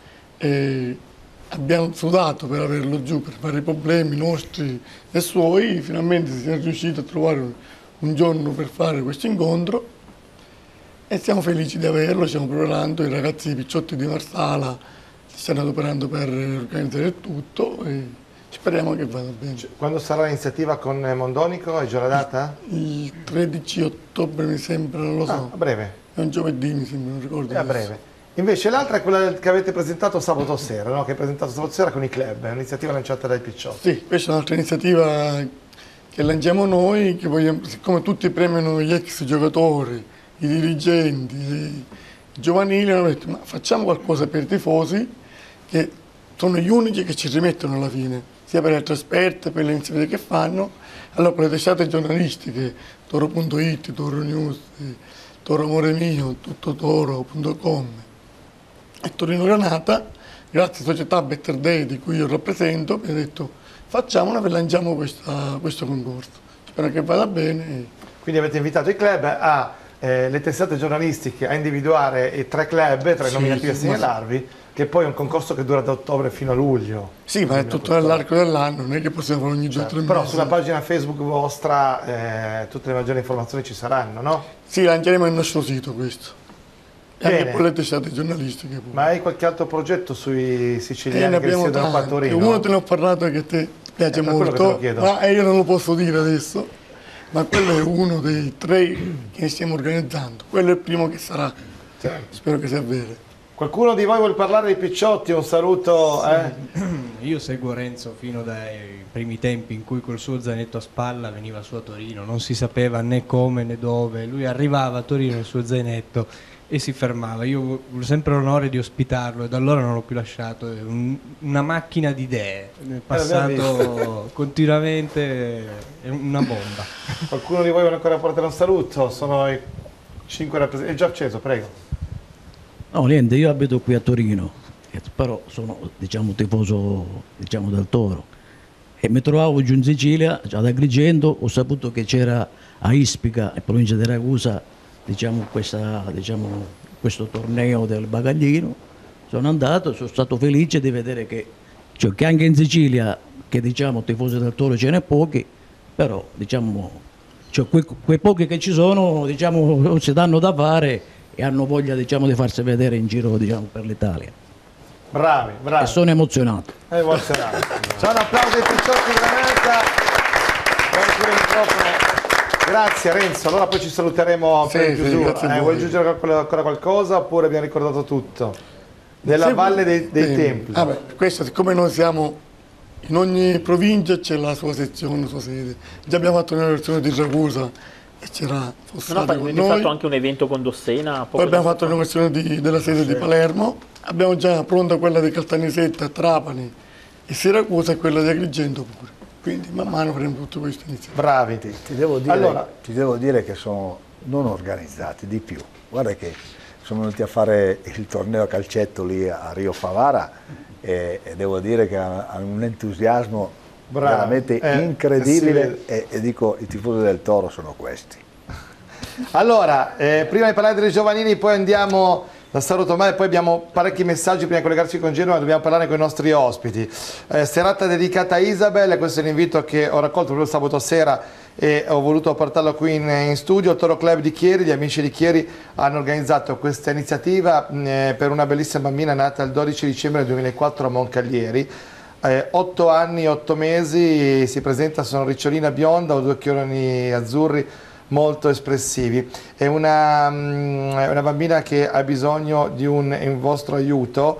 e abbiamo sudato per averlo giù, per fare i problemi nostri e suoi. Finalmente siamo riusciti a trovare un giorno per fare questo incontro e siamo felici di averlo, stiamo preparando, i ragazzi i picciotti di Marsala si stanno adoperando per organizzare il tutto e speriamo che vada bene. Quando sarà l'iniziativa con Mondonico? È già la data? Il 13 ottobre mi sembra, non lo so. A breve? È un giovedì mi sembra, non ricordo. È a breve. Invece l'altra è quella che avete presentato sabato sera, no? Che hai presentato sabato sera con i club, è un'iniziativa lanciata dai picciotti. Sì, questa è un'altra iniziativa che lanciamo noi, che vogliamo, siccome tutti premiano gli ex giocatori, i dirigenti, i giovanili, hanno detto ma facciamo qualcosa per i tifosi, che sono gli unici che ci rimettono alla fine, sia per le trasferte, per le iniziative che fanno. Allora con le testate giornalistiche, Toro.it, Toro News, Toro Amore Mio, tuttotoro.com e Torino Granata, grazie alla società Better Day di cui io rappresento, mi ha detto facciamola e lanciamo questo concorso. Spero che vada bene. Quindi avete invitato i club le testate giornalistiche a individuare i 3 club, 3 nominativi a segnalarvi, che poi è un concorso che dura da ottobre fino a luglio. Sì, ma è tutto nell'arco dell'anno, non è che possiamo fare ogni 2 o 3 mesi. Però sulla pagina Facebook vostra tutte le maggiori informazioni ci saranno, no? Sì, lanceremo il nostro sito questo. E anche poi le testate giornalistiche. Pure. Ma hai qualche altro progetto sui siciliani che risiedono qua a Torino? Uno te ne ho parlato che a te piace molto, ma io non lo posso dire adesso, ma quello è uno dei 3 che stiamo organizzando. Quello è il primo che sarà, spero che sia vero. Qualcuno di voi vuole parlare dei picciotti? Un saluto. Io seguo Renzo fino dai primi tempi in cui col suo zainetto a spalla veniva su a Torino, non si sapeva né come né dove, lui arrivava a Torino il suo zainetto e si fermava. Io ho sempre l'onore di ospitarlo e da allora non l'ho più lasciato. È una macchina di idee, nel passato continuamente è una bomba. Qualcuno di voi vuole ancora portare un saluto? Sono i 5 rappresentanti. È già acceso, prego. No, niente, io abito qui a Torino, però sono tifoso del Toro e mi trovavo giù in Sicilia, ad Agrigento, ho saputo che c'era a Ispica, in provincia di Ragusa, questo torneo del bagaglino. Sono andato, sono stato felice di vedere che anche in Sicilia, che tifosi del Toro ce n'è pochi, però quei pochi che ci sono si danno da fare e hanno voglia, diciamo, di farsi vedere in giro, diciamo, per l'Italia. Bravi, bravi. E sono emozionato. È emozionato. C'è un applauso ai Picciotti Granata. Grazie Renzo, allora poi ci saluteremo per chiusura. Vuoi aggiungere ancora qualcosa oppure abbiamo ricordato tutto? Della Valle dei Templi. Vabbè, questo siccome noi siamo in ogni provincia c'è la sua sezione, la sua sede. Già abbiamo fatto una versione di Ragusa e c'era Fossati con noi. fatto anche un evento con Dossena. Poi abbiamo fatto una versione della sede di Palermo. Abbiamo già pronta quella di Caltanissetta, Trapani e Siracusa e quella di Agrigento pure. Quindi man mano faremo tutto questo iniziative. Bravi. Ti devo dire che sono non organizzati, di più. Guarda che sono venuti a fare il torneo a calcetto lì a Rio Favara e devo dire che hanno un entusiasmo veramente incredibile e dico i tifosi del Toro sono questi. Allora, prima di parlare delle giovanili poi andiamo da Sauro Tomà e poi abbiamo parecchi messaggi prima di collegarci con Genova, dobbiamo parlare con i nostri ospiti. Serata dedicata a Isabel, questo è l'invito che ho raccolto proprio sabato sera e ho voluto portarlo qui in studio. Il Toro Club di Chieri, gli amici di Chieri hanno organizzato questa iniziativa per una bellissima bambina nata il 12 dicembre 2004 a Moncaglieri. 8 anni, 8 mesi, si presenta, sono ricciolina bionda, ho 2 occhioni azzurri molto espressivi. È una bambina che ha bisogno di un vostro aiuto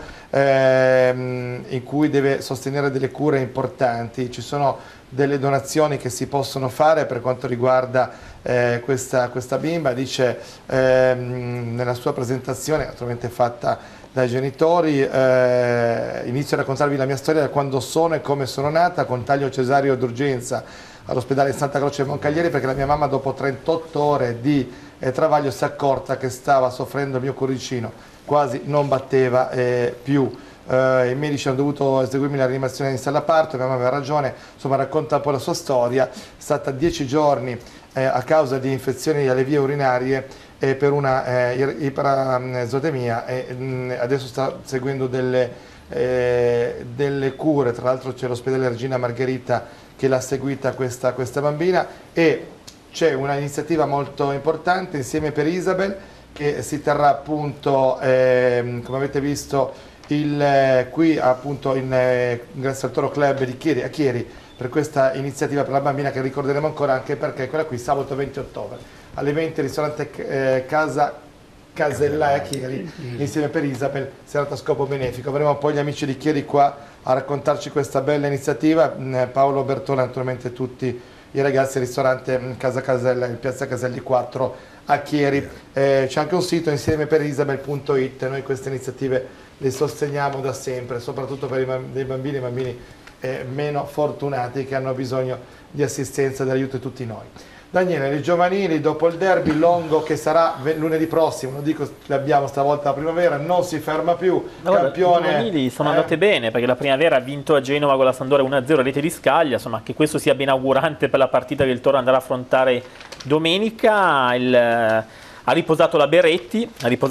in cui deve sostenere delle cure importanti. Ci sono delle donazioni che si possono fare per quanto riguarda questa bimba. Dice nella sua presentazione, naturalmente fatta dai genitori, inizio a raccontarvi la mia storia da quando sono e come sono nata, con taglio cesareo d'urgenza all'ospedale di Santa Croce Moncaglieri, perché la mia mamma dopo 38 ore di travaglio si è accorta che stava soffrendo il mio cuoricino, quasi non batteva più. I medici hanno dovuto eseguirmi la rianimazione in sala parto, mia mamma aveva ragione, insomma racconta un po' la sua storia. È stata 10 giorni a causa di infezioni alle vie urinarie per una iperazodemia e adesso sta seguendo delle cure. Tra l'altro c'è l'ospedale Regina Margherita che l'ha seguita questa bambina, e c'è un'iniziativa molto importante, Insieme per Isabel, che si terrà appunto, come avete visto, qui appunto grazie al Toro Club di Chieri, a Chieri, per questa iniziativa per la bambina che ricorderemo ancora, anche perché quella qui sabato 20 ottobre alle 20 ristorante Casa Casella a Chieri, Insieme per Isabel, serata a scopo benefico. Avremo poi gli amici di Chieri qua a raccontarci questa bella iniziativa, Paolo Bertone, naturalmente tutti i ragazzi del ristorante Casa Casella in piazza Caselli 4 a Chieri. C'è anche un sito, insiemeperiSabel.it. Noi queste iniziative le sosteniamo da sempre, soprattutto per i bambini meno fortunati che hanno bisogno di assistenza e dell'aiuto di tutti noi. Daniele, le giovanili dopo il derby Longo che sarà lunedì prossimo, non dico l'abbiamo stavolta la primavera, non si ferma più, campione. Le giovanili sono andate bene perché la primavera ha vinto a Genova con la Sampdoria 1-0 a rete di Scaglia, insomma che questo sia ben augurante per la partita che il Toro andrà a affrontare domenica. Ha riposato la Beretti,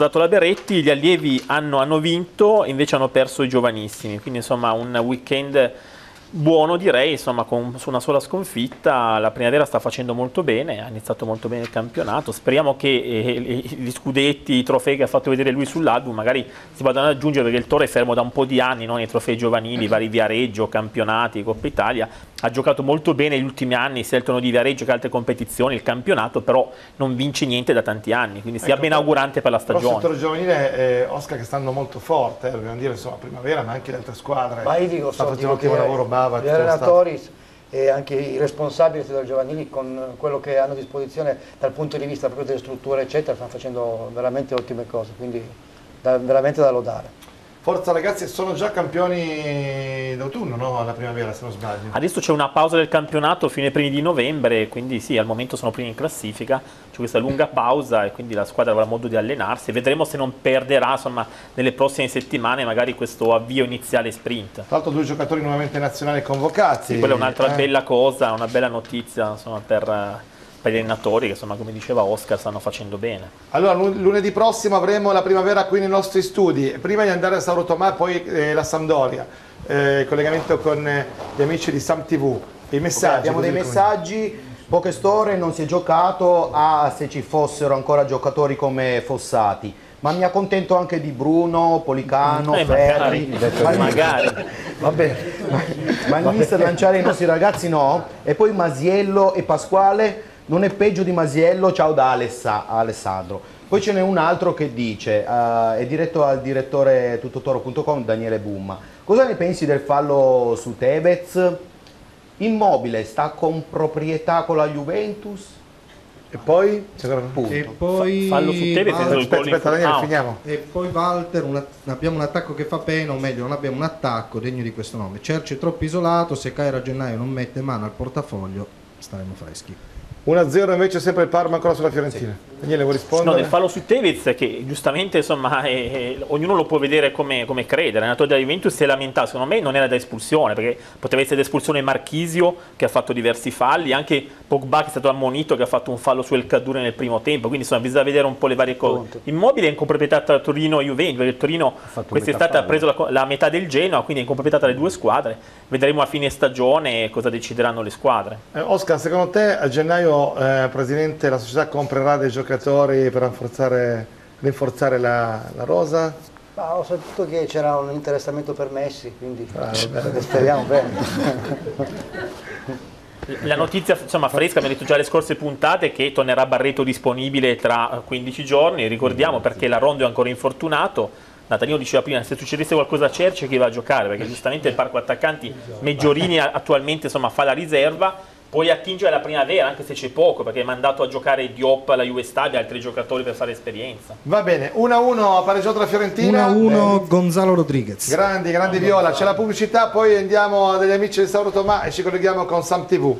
gli allievi hanno vinto, invece hanno perso i giovanissimi, quindi insomma un weekend buono direi, insomma su una sola sconfitta. La primavera sta facendo molto bene, ha iniziato molto bene il campionato, speriamo che gli scudetti, i trofei che ha fatto vedere lui sull'album magari si vadano ad aggiungere, perché il Toro è fermo da un po' di anni, nei trofei giovanili, vari Viareggio, campionati, Coppa Italia. Ha giocato molto bene negli ultimi anni, sia il Torneo di Viareggio che altre competizioni, il campionato però non vince niente da tanti anni, quindi sia ben augurante per la stagione. Il Toro giovanile, Oscar, che stanno molto forte, dobbiamo dire, insomma, primavera, ma anche le altre squadre. Ma io dico, sta facendo un ottimo lavoro, gli allenatori e anche i responsabili del giovanili, con quello che hanno a disposizione dal punto di vista proprio delle strutture eccetera, stanno facendo veramente ottime cose, quindi veramente da lodare. Forza ragazzi, sono già campioni d'autunno, no? Alla primavera, se non sbaglio. Adesso c'è una pausa del campionato fino ai primi di novembre, quindi sì, al momento sono primi in classifica, c'è questa lunga pausa e quindi la squadra avrà modo di allenarsi. Vedremo se non perderà, insomma, nelle prossime settimane magari questo avvio iniziale sprint. Tra l'altro 2 giocatori nuovamente nazionali convocati. Sì, quella è un'altra bella cosa, una bella notizia, insomma, per gli allenatori che, insomma, come diceva Oscar, stanno facendo bene. Allora lunedì prossimo avremo la primavera qui nei nostri studi. Prima di andare a Sauro Tomà, poi la Sampdoria, collegamento con gli amici di Sam TV. I messaggi, abbiamo dei messaggi. poche storie non si è giocato a se ci fossero ancora giocatori come Fossati, ma mi accontento anche di Bruno, Policano, Ferri. Magari. Va bene, ma il mister lanciare i nostri ragazzi no. E poi Masiello e Pasquale, non è peggio di Masiello, ciao da Alessandro. Poi ce n'è un altro che dice, è diretto al direttore tuttotoro.com, Daniele Bumma. Cosa ne pensi del fallo su Tevez? Immobile sta con proprietà con la Juventus? E poi? E poi fallo su Tevez, aspetta, Daniele, finiamo. E poi Walter, abbiamo un attacco che fa pena, o meglio, non abbiamo un attacco degno di questo nome. Cerci è troppo isolato, se Cairo a gennaio non mette mano al portafoglio, staremo freschi. 1-0 invece sempre il Parma ancora sulla Fiorentina. Daniele, vuoi rispondere? No, del fallo su Tevez, che giustamente insomma ognuno lo può vedere come crede. L'allenatore della Juventus si è lamentato, secondo me non era da espulsione, perché poteva essere da espulsione Marchisio che ha fatto diversi falli, anche Pogba che è stato ammonito che ha fatto un fallo su El Kaddouri nel primo tempo, quindi insomma bisogna vedere un po' le varie cose. Immobile è in comproprietà tra Torino e Juventus, perché il Torino quest'estate ha preso la metà del Genoa, quindi è in comproprietà tra le due squadre. Vedremo a fine stagione cosa decideranno le squadre. Oscar, secondo te a gennaio Presidente, la società comprerà dei giocatori per rinforzare la rosa? Ma ho saputo che c'era un interessamento per Messi, quindi speriamo bene. La notizia insomma, fresca, mi ha detto già le scorse puntate, che tornerà Barreto disponibile tra 15 giorni, ricordiamo, perché la Rondo è ancora infortunato. Natalino diceva prima, se succedesse qualcosa a Cerci chi va a giocare, perché giustamente il parco attaccanti Meggiorini attualmente insomma, fa la riserva. Puoi attingere la primavera, anche se c'è poco, perché è mandato a giocare Diop alla Juve Stabia e altri giocatori per fare esperienza. Va bene, 1-1 ha pareggiato la Fiorentina. 1-1 Gonzalo Rodriguez. Grandi Viola, c'è la pubblicità, poi andiamo dagli amici di Sauro Tomà e ci colleghiamo con Sam TV.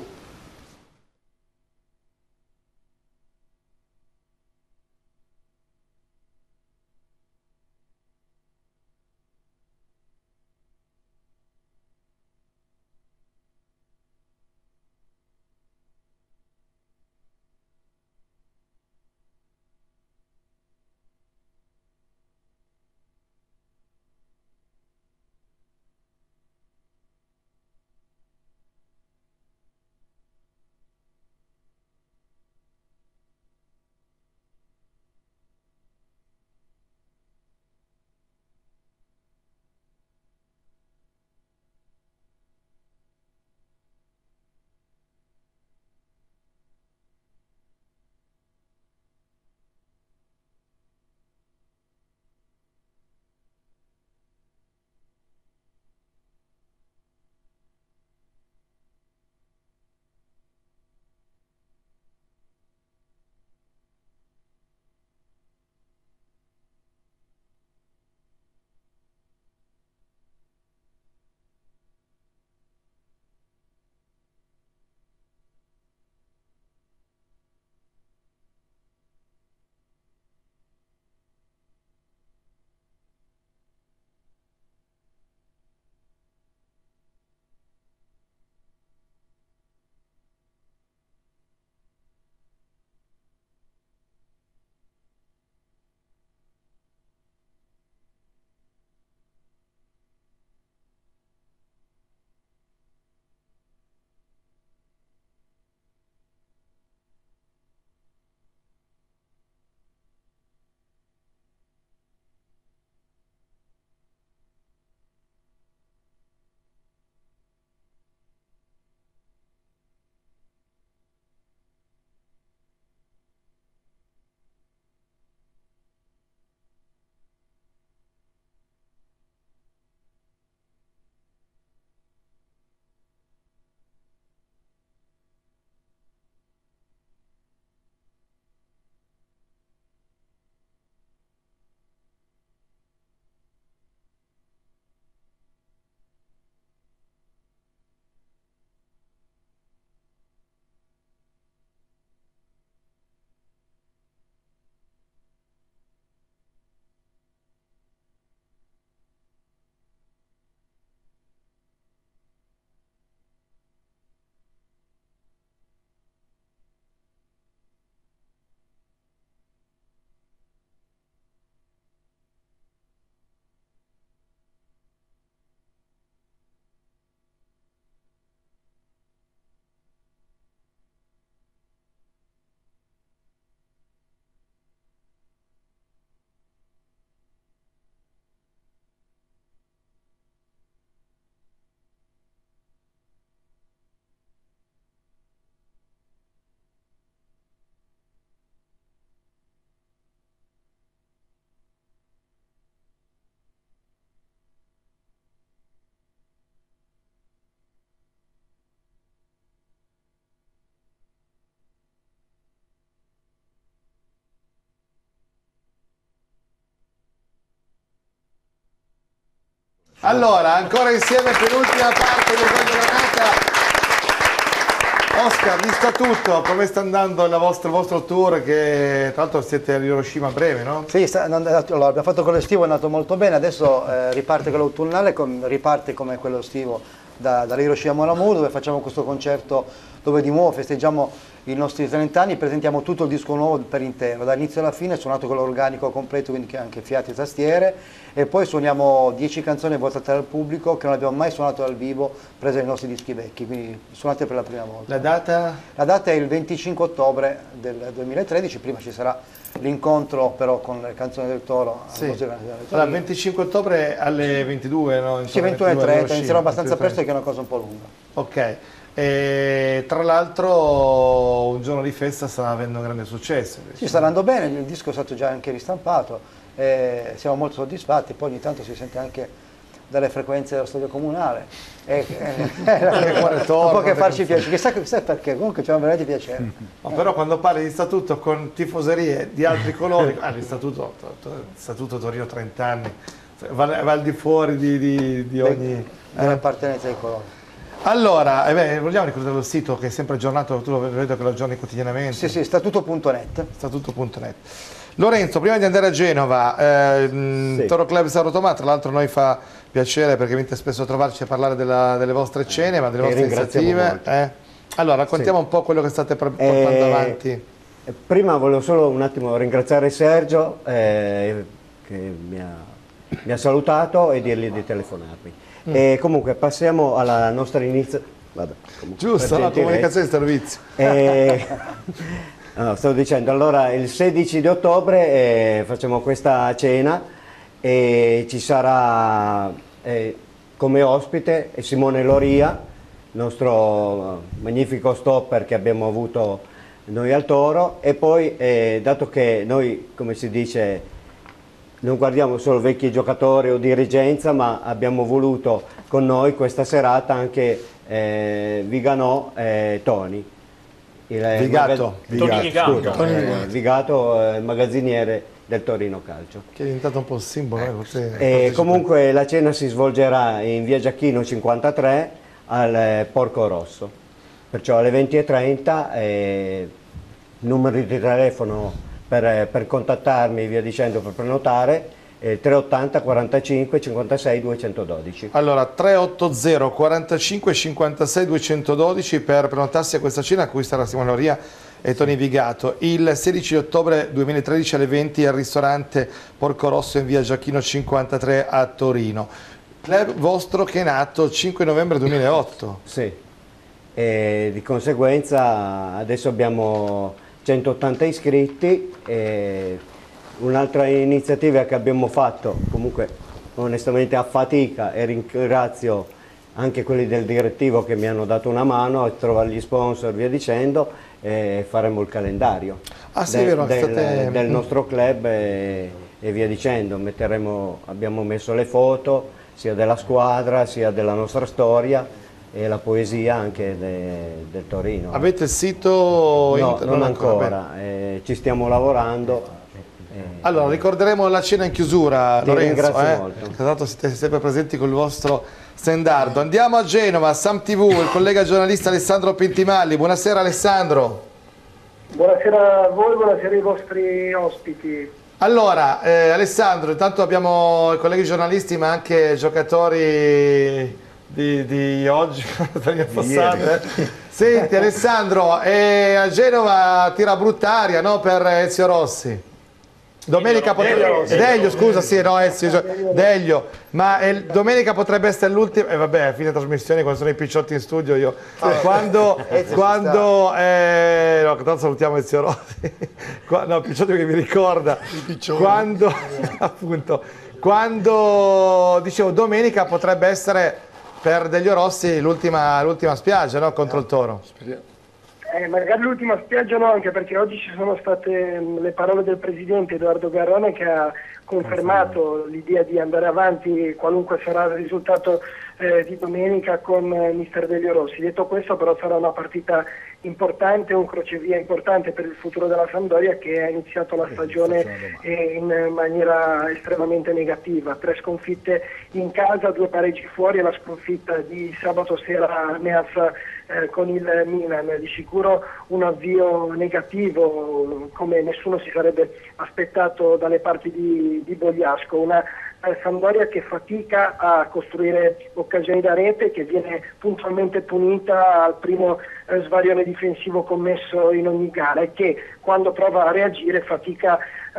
Allora, ancora insieme per l'ultima parte del Gol Granata. Oscar, visto tutto, come sta andando il vostro tour, che tra l'altro siete a Hiroshima a breve, no? Sì, allora, abbiamo fatto quello estivo, è andato molto bene, adesso riparte quello autunnale, riparte come quello estivo da Hiroshima a Mon Amour, dove facciamo questo concerto dove di nuovo festeggiamo i nostri 30 anni, presentiamo tutto il disco nuovo per intero, dall'inizio alla fine, suonato con l'organico completo, quindi anche fiati e tastiere, e poi suoniamo 10 canzoni votate dal pubblico che non abbiamo mai suonato dal vivo, prese nei nostri dischi vecchi, quindi suonate per la prima volta. La data? La data è il 25 ottobre del 2013, prima ci sarà l'incontro però con le canzoni del Toro. Sì. Allora, il 25 ottobre alle 22, no? Sì, 21:30, inizierò abbastanza presto perché è una cosa un po' lunga. Ok. E tra l'altro un giorno di festa sta avendo un grande successo. Sì, sta andando bene, il disco è stato già anche ristampato, siamo molto soddisfatti, poi ogni tanto si sente anche dalle frequenze dello stadio comunale, un po' che farci piacere, chissà perché, comunque ci fa veramente piacere. Però quando parli di statuto con tifoserie di altri colori, il statuto Torino 30 anni, va al di fuori di ogni... dell'appartenenza ai colori. Allora, vogliamo ricordare il sito che è sempre aggiornato, tu lo vedo che lo aggiorni quotidianamente? Sì, statuto.net. Statuto.net. Lorenzo, prima di andare a Genova, sì. Toro Club San Rotoma, tra l'altro noi fa piacere perché venite spesso a trovarci a parlare delle vostre cene, ma delle vostre iniziative. Allora, raccontiamo un po' quello che state portando avanti. Prima volevo solo un attimo ringraziare Sergio che mi ha salutato e dirgli di telefonarmi. E comunque passiamo alla nostra iniziativa. Giusto, la comunicazione di servizio. No, stavo dicendo, allora il 16 di ottobre facciamo questa cena e ci sarà come ospite Simone Loria, nostro magnifico stopper che abbiamo avuto noi al Toro, e poi dato che noi, come si dice, non guardiamo solo vecchi giocatori o dirigenza, ma abbiamo voluto con noi questa serata anche Viganò Toni. Vigato, magazziniere del Torino Calcio. Che è diventato un po' il simbolo. Comunque la cena si svolgerà in via Giacchino 53 al Porco Rosso, perciò alle 20:30, numeri di telefono per contattarmi, via dicendo, per prenotare, 380 45 56 212. Allora 380 45 56 212 per prenotarsi a questa cena a cui sarà Simone Loria e Toni Vigato il 16 ottobre 2013 alle 20 al ristorante Porco Rosso in via Giacchino 53 a Torino. Club vostro che è nato il 5 novembre 2008. Sì, e di conseguenza adesso abbiamo 180 iscritti. Un'altra iniziativa che abbiamo fatto, comunque onestamente a fatica, e ringrazio anche quelli del direttivo che mi hanno dato una mano a trovare gli sponsor, via dicendo, faremo il calendario del nostro club e via dicendo. Abbiamo messo le foto sia della squadra sia della nostra storia e la poesia anche del Torino. Avete il sito? No, non ancora, ci stiamo lavorando. Allora, ricorderemo la cena in chiusura, Lorenzo. Ringrazio molto. Tra l'altro siete sempre presenti con il vostro stendardo. Andiamo a Genova, Sam TV, il collega giornalista Alessandro Pintimalli. Buonasera Alessandro. Buonasera a voi, buonasera ai vostri ospiti. Allora, Alessandro, intanto abbiamo i colleghi giornalisti ma anche giocatori di oggi, Senti Alessandro, a Genova tira brutta aria, no, per Ezio Rossi? Domenica Deglio, ma domenica potrebbe essere l'ultima, e vabbè, a fine trasmissione quando sono i picciotti in studio io, quando no, tanto salutiamo Ezio Rossi, no, picciotti che mi ricorda, quando dicevo domenica potrebbe essere per Deglio Rossi l'ultima spiaggia, no, contro il Toro. Speriamo. Magari l'ultima spiaggia no, anche perché oggi ci sono state le parole del presidente Edoardo Garrone che ha confermato l'idea di andare avanti qualunque sarà il risultato di domenica con mister Deglio Rossi. Detto questo però sarà una partita importante, un crocevia importante per il futuro della Sampdoria, che ha iniziato la stagione in maniera estremamente negativa. 3 sconfitte in casa, 2 pareggi fuori, e la sconfitta di sabato sera a Meazza con il Milan. Di sicuro un avvio negativo, come nessuno si sarebbe aspettato dalle parti di Bogliasco. Una Sampdoria che fatica a costruire occasioni da rete, che viene puntualmente punita al primo svarione difensivo commesso in ogni gara, e che quando prova a reagire fatica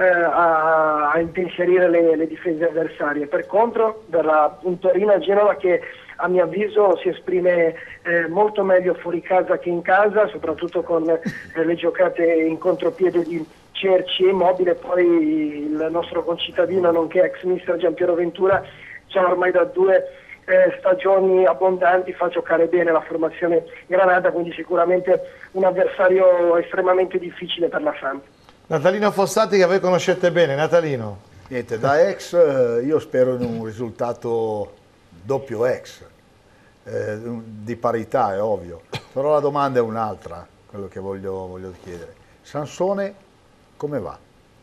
a impensierire le difese avversarie. Per contro verrà un Torino-Genova che a mio avviso si esprime molto meglio fuori casa che in casa, soprattutto con le giocate in contropiede di Cerci e Immobile. Poi il nostro concittadino, nonché ex mister Giampiero Ventura, già ormai da 2 stagioni abbondanti fa giocare bene la formazione granata, quindi sicuramente un avversario estremamente difficile per la Samp. Natalino Fossati, che voi conoscete bene. Natalino. Niente, da ex io spero in un risultato doppio ex, di parità, è ovvio, però la domanda è un'altra, quello che voglio chiedere. Sansone come va?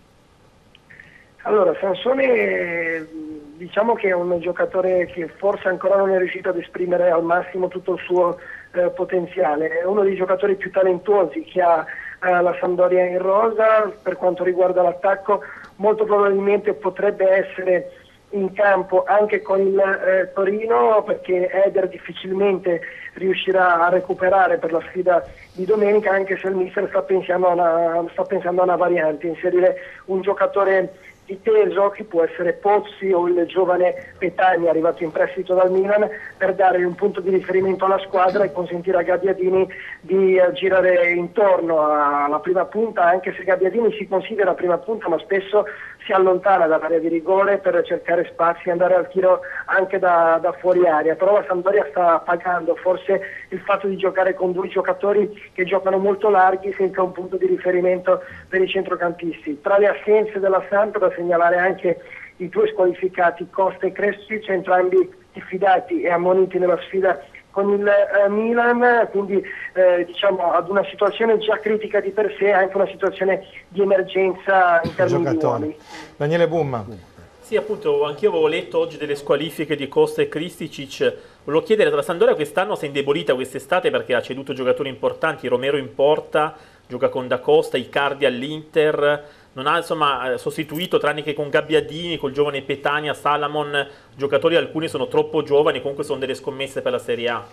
Allora, Sansone diciamo che è un giocatore che forse ancora non è riuscito ad esprimere al massimo tutto il suo potenziale. È uno dei giocatori più talentuosi che ha la Sampdoria in rosa. Per quanto riguarda l'attacco, molto probabilmente potrebbe essere in campo anche con il Torino, perché Eder difficilmente riuscirà a recuperare per la sfida di domenica, anche se il mister sta pensando a una variante, inserire un giocatore di peso, che può essere Pozzi o il giovane Petagni arrivato in prestito dal Milan, per dare un punto di riferimento alla squadra e consentire a Gabbiadini di girare intorno alla prima punta, anche se Gabbiadini si considera prima punta, ma spesso si allontana dall'area di rigore per cercare spazi e andare al tiro anche da fuori area. Però la Sampdoria sta pagando forse il fatto di giocare con 2 giocatori che giocano molto larghi senza un punto di riferimento per i centrocampisti. Tra le assenze della Samp da segnalare anche i 2 squalificati Costa e Krestić, entrambi diffidati e ammoniti nella sfida con il Milan, quindi diciamo ad una situazione già critica di per sé, anche una situazione di emergenza in termini di uomini. Daniele Bumma. Sì, appunto, anch'io avevo letto oggi delle squalifiche di Costa e Krstić. Volevo chiedere, la Sampdoria quest'anno si è indebolita quest'estate perché ha ceduto giocatori importanti, Romero in porta, gioca con Da Costa, Icardi all'Inter, non ha insomma sostituito, tranne che con Gabbiadini, col giovane Petagna, Salamon, giocatori alcuni sono troppo giovani, comunque sono delle scommesse per la Serie A.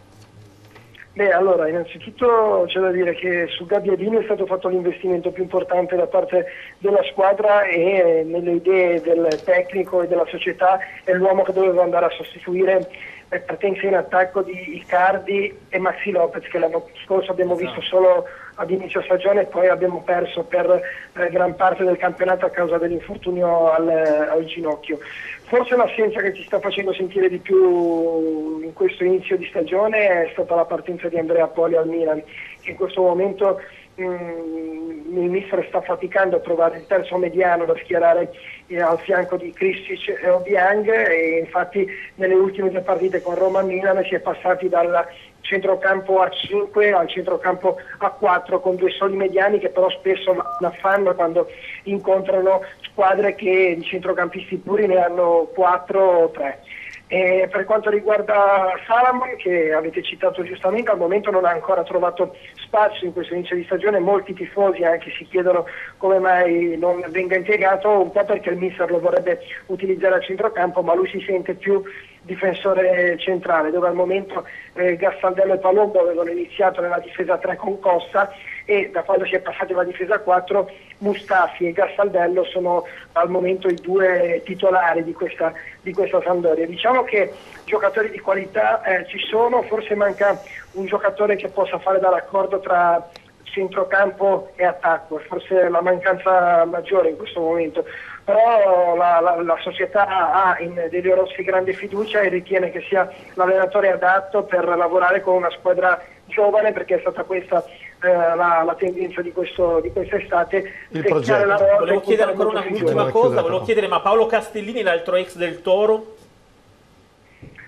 Beh, allora, innanzitutto c'è da dire che su Gabbiadini è stato fatto l'investimento più importante da parte della squadra, e nelle idee del tecnico e della società è l'uomo che doveva andare a sostituire per partenza in attacco di Icardi e Maxi Lopez, che l'anno scorso abbiamo visto solo ad inizio stagione e poi abbiamo perso per gran parte del campionato a causa dell'infortunio al ginocchio. Forse l'assenza che ci sta facendo sentire di più in questo inizio di stagione è stata la partenza di Andrea Poli al Milan, che in questo momento il mister sta faticando a trovare il terzo mediano da schierare al fianco di Krstić e Obiang, e infatti nelle ultime 2 partite con Roma-Milan si è passati dal centrocampo a 5 al centrocampo a 4, con 2 soli mediani che però spesso la fanno quando incontrano squadre che di centrocampisti puri ne hanno 4 o 3. E per quanto riguarda Salamon, che avete citato giustamente, al momento non ha ancora trovato spazio in questo inizio di stagione. Molti tifosi anche si chiedono come mai non venga impiegato, un po' perché il mister lo vorrebbe utilizzare a centrocampo, ma lui si sente più difensore centrale, dove al momento Gastaldello e Palombo avevano iniziato nella difesa 3 con Costa, e da quando si è passati alla difesa 4 Mustafi e Gastaldello sono al momento i 2 titolari di questa Sampdoria. Diciamo che giocatori di qualità ci sono, forse manca un giocatore che possa fare da raccordo tra centrocampo e attacco, forse la mancanza maggiore in questo momento, però la società ha in Delio Rossi grande fiducia e ritiene che sia l'allenatore adatto per lavorare con una squadra giovane, perché è stata questa la tendenza di quest'estate. Volevo chiedere ancora un'ultima cosa, volevo chiedere, ma Paolo Castellini, l'altro ex del Toro?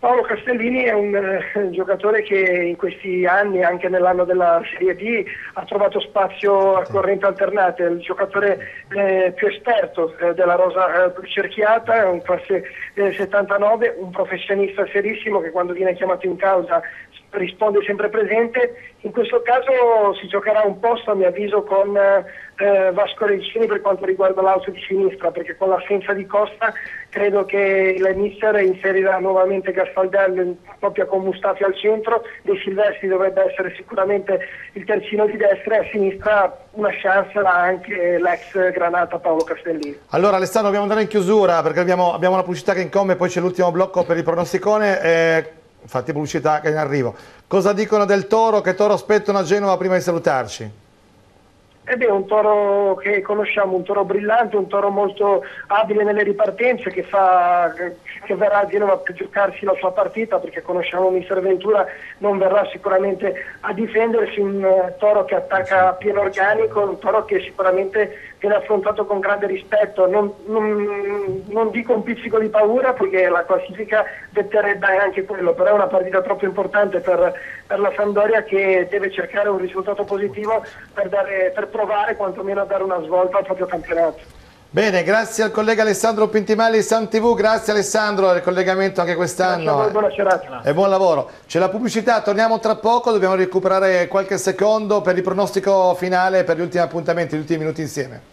Paolo Castellini è un giocatore che in questi anni, anche nell'anno della Serie D, ha trovato spazio a corrente alternate, è il giocatore più esperto della rosa più cerchiata, è un classe 79, un professionista serissimo che quando viene chiamato in causa risponde sempre presente. In questo caso si giocherà un posto, a mio avviso, con Vasco Regini per quanto riguarda l'alto di sinistra, perché con l'assenza di Costa credo che il mister inserirà nuovamente Gastaldello in coppia con Mustafi al centro, De Silvestri dovrebbe essere sicuramente il terzino di destra, e a sinistra una chance l'ha anche l'ex Granata Paolo Castellini. Allora Alessandro, dobbiamo andare in chiusura perché abbiamo una pubblicità che incombe e poi c'è l'ultimo blocco per il pronosticone. Infatti pubblicità che è in arrivo. Cosa dicono del Toro? Che Toro aspettano a Genova prima di salutarci? Un toro che conosciamo, un toro brillante, un toro molto abile nelle ripartenze, che verrà a Genova per giocarsi la sua partita, perché conosciamo Mister Ventura, non verrà sicuramente a difendersi, un toro che attacca a pieno organico, un toro che sicuramente viene affrontato con grande rispetto, non dico un pizzico di paura perché la classifica detterebbe anche quello, però è una partita troppo importante per la Sampdoria, che deve cercare un risultato positivo per provare quantomeno a dare una svolta al proprio campionato. Bene, grazie al collega Alessandro Pintimelli, Sun TV, grazie Alessandro del collegamento anche quest'anno. Buona serata. E buon lavoro. C'è la pubblicità, torniamo tra poco, dobbiamo recuperare qualche secondo per il pronostico finale, per gli ultimi appuntamenti, gli ultimi minuti insieme.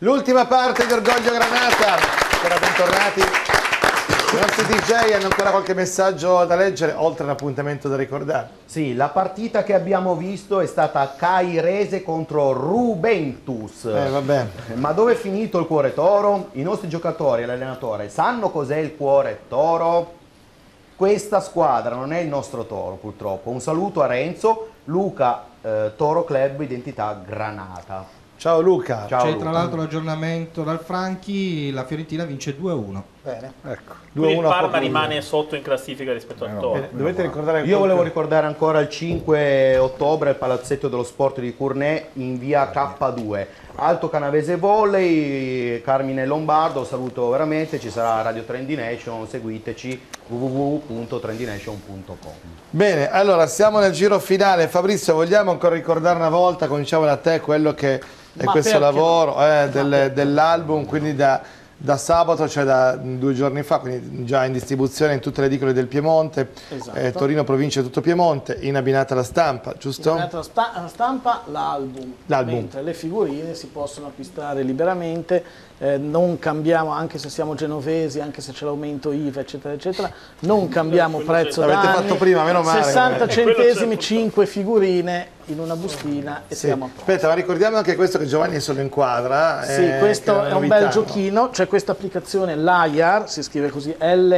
L'ultima parte di Orgoglio Granata. Allora, bentornati. I nostri DJ hanno ancora qualche messaggio da leggere, oltre all'appuntamento da ricordare. Sì, la partita che abbiamo visto è stata Cairese contro Rubentus. Vabbè. Ma dove è finito il cuore toro? I nostri giocatori e l'allenatore sanno cos'è il cuore toro? Questa squadra non è il nostro toro, purtroppo. Un saluto a Renzo, Luca, Toro Club, identità Granata. Ciao Luca. C'è tra l'altro l'aggiornamento dal Franchi, la Fiorentina vince 2-1. Bene. Ecco. Quindi il Parma rimane sotto in classifica rispetto al Toro. Dovete ricordare. Io volevo ricordare ancora il 5 ottobre al Palazzetto dello Sport di Curnè in via K2. Alto Canavese Volley, Carmine Lombardo, saluto veramente, ci sarà Radio Trendination, seguiteci www.trendination.com. Bene, allora siamo nel giro finale. Fabrizio, vogliamo ancora ricordare una volta, cominciamo da te, quello che è questo lavoro dell'album, quindi da sabato, cioè da 2 giorni fa, quindi già in distribuzione in tutte le edicole del Piemonte, Esatto. Torino, provincia di tutto Piemonte, in abbinata alla stampa, giusto? In alla stampa l'album, mentre le figurine si possono acquistare liberamente, non cambiamo, anche se siamo genovesi, anche se c'è l'aumento IVA eccetera eccetera, non cambiamo prezzo da L'avete anni. fatto prima, meno male. 60 centesimi, 5 figurine in una bustina e siamo a posto. Aspetta, ma ricordiamo anche questo che Giovanni se lo inquadra. Sì, questo è un bel giochino, c'è questa applicazione LAYAR, si scrive così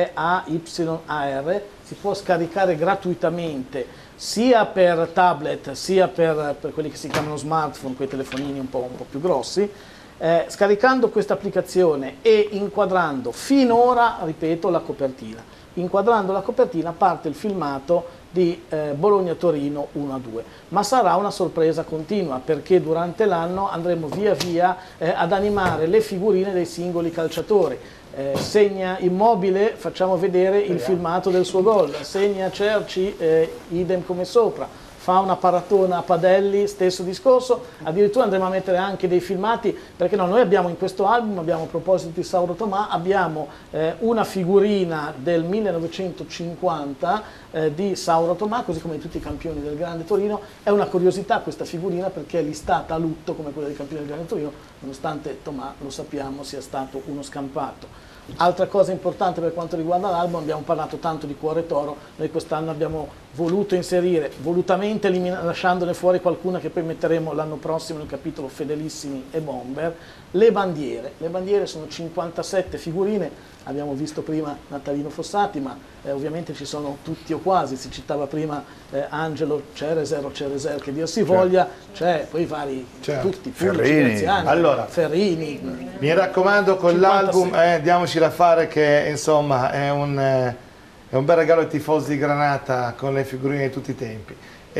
LAYAR, si può scaricare gratuitamente sia per tablet sia per quelli che si chiamano smartphone, quei telefonini un po' più grossi. Scaricando questa applicazione e inquadrando finora, ripeto, la copertina. Inquadrando la copertina parte il filmato di Bologna-Torino 1-2, ma sarà una sorpresa continua perché durante l'anno andremo via via ad animare le figurine dei singoli calciatori. Segna Immobile, facciamo vedere il filmato del suo gol, segna Cerci, idem come sopra. Fa una paratona a Padelli, stesso discorso, addirittura andremo a mettere anche dei filmati, perché no, noi abbiamo in questo album, abbiamo a proposito di Sauro Tomà, abbiamo una figurina del 1950 di Sauro Tomà, così come tutti i campioni del Grande Torino. È una curiosità questa figurina perché è listata a lutto come quella dei campioni del Grande Torino, nonostante Tomà, lo sappiamo, sia stato uno scampato. Altra cosa importante per quanto riguarda l'album, abbiamo parlato tanto di Cuore Toro, noi quest'anno abbiamo voluto inserire, volutamente lasciandone fuori qualcuna che poi metteremo l'anno prossimo nel capitolo Fedelissimi e Bomber, le bandiere. Le bandiere sono 57 figurine, abbiamo visto prima Natalino Fossati, ma ovviamente ci sono tutti o quasi, si citava prima Angelo Cereser o Cereser che Dio si voglia, c'è poi i vari, tutti, Ferrini. Allora, Ferrini. Mi raccomando, con l'album diamoci da fare che insomma è un bel regalo ai tifosi di Granata con le figurine di tutti i tempi.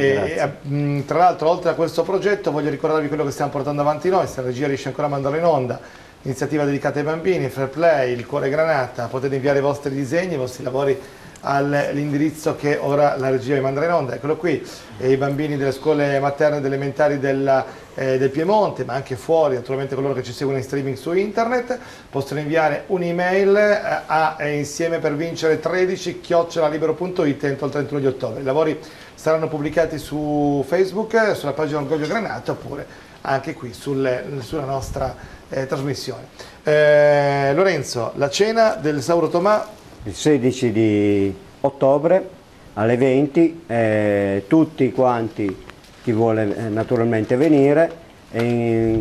Tra l'altro, oltre a questo progetto, voglio ricordarvi quello che stiamo portando avanti noi, se la regia riesce ancora a mandarlo in onda. Iniziativa dedicata ai bambini, Fair Play, il Cuore Granata, potete inviare i vostri disegni, i vostri lavori all'indirizzo che ora la regia vi manderà in onda, eccolo qui, i bambini delle scuole materne ed elementari del Piemonte, ma anche fuori, naturalmente coloro che ci seguono in streaming su internet, possono inviare un'email a insieme per vincere 13@libero.it entro il 31 di ottobre. I lavori saranno pubblicati su Facebook, sulla pagina Orgoglio Granata, oppure anche qui sulla nostra trasmissione. Lorenzo, la cena del Sauro Tomà? Il 16 di ottobre alle 20, tutti quanti, chi vuole naturalmente venire, in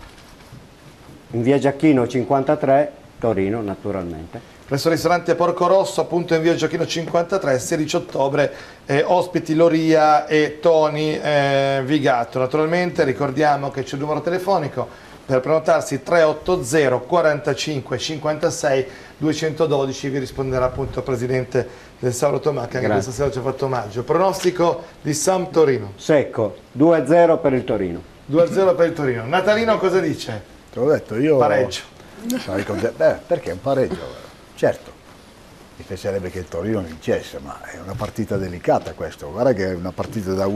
via Giacchino 53, Torino naturalmente. Presso il ristorante Porco Rosso, appunto in via Giacchino 53, 16 ottobre, ospiti Loria e Toni Vigatto. Naturalmente ricordiamo che c'è il numero telefonico per prenotarsi 380 45 56 212, vi risponderà appunto il presidente del Sauro Tomà che anche questa sera ci ha fatto omaggio. Pronostico di Sam Torino? Secco, 2-0 per il Torino. 2-0 per il Torino. Natalino cosa dice? Te l'ho detto io. Pareggio. Perché un pareggio? Certo, mi piacerebbe che il Torino vincesse, ma è una partita delicata questa. Guarda che è una partita da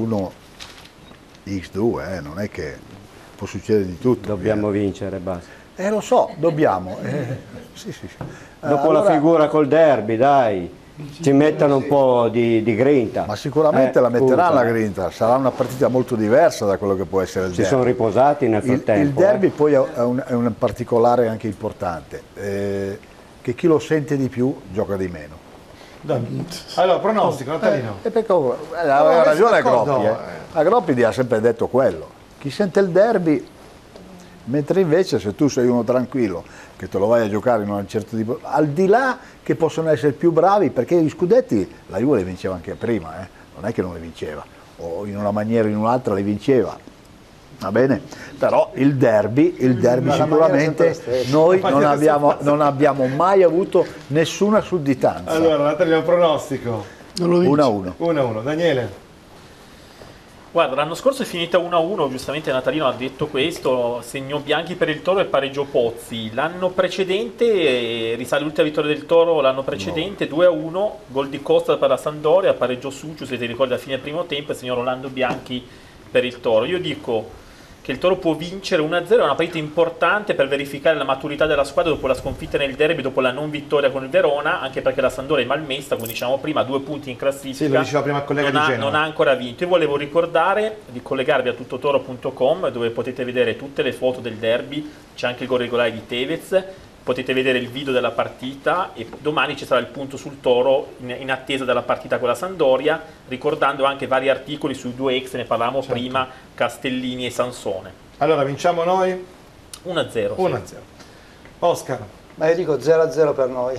1x2, non è che può succedere di tutto. Dobbiamo vincere, basta. Lo so, dobbiamo. Sì. Dopo la figura col derby, dai. ci mettano un po' di grinta. Ma sicuramente la metteranno la grinta, sarà una partita molto diversa da quello che può essere il derby. Si sono riposati nel frattempo. Il derby poi è un particolare anche importante, che chi lo sente di più gioca di meno. Allora, pronostico, Natalino. Aveva ragione Groppi. Groppi ha sempre detto quello. Chi sente il derby, mentre invece se tu sei uno tranquillo, che te lo vai a giocare in un certo tipo, al di là che possono essere più bravi, perché gli scudetti la Juve le vinceva anche prima, non è che non le vinceva, o in una maniera o in un'altra le vinceva, va bene? Però il derby sicuramente noi non abbiamo mai avuto nessuna sudditanza. Allora, Natalino, pronostico. 1-1. 1-1. Daniele? Guarda, l'anno scorso è finita 1-1, giustamente Natalino ha detto questo, segno bianchi per il Toro e pareggio Pozzi. L'anno precedente, risale l'ultima vittoria del Toro l'anno precedente, 2-1, gol di Costa per la Sampdoria, pareggio Succiu, se ti ricordi a fine primo tempo, e segno Rolando Bianchi per il Toro. Io dico che il Toro può vincere 1-0, è una partita importante per verificare la maturità della squadra dopo la sconfitta nel derby, dopo la non vittoria con il Verona, anche perché la Sampdoria è malmessa, come dicevamo prima, 2 punti in classifica. Sì, lo diceva prima il collega di Genova. Non ha ancora vinto. Io volevo ricordare di collegarvi a tuttotoro.com, dove potete vedere tutte le foto del derby, c'è anche il gol regolare di Tevez, potete vedere il video della partita e domani ci sarà il punto sul Toro in attesa della partita con la Sampdoria, ricordando anche vari articoli sui 2 ex, ne parlavamo prima, Castellini e Sansone. Allora, vinciamo noi? 1-0. 1-0. Oscar? Ma io dico 0-0 per noi.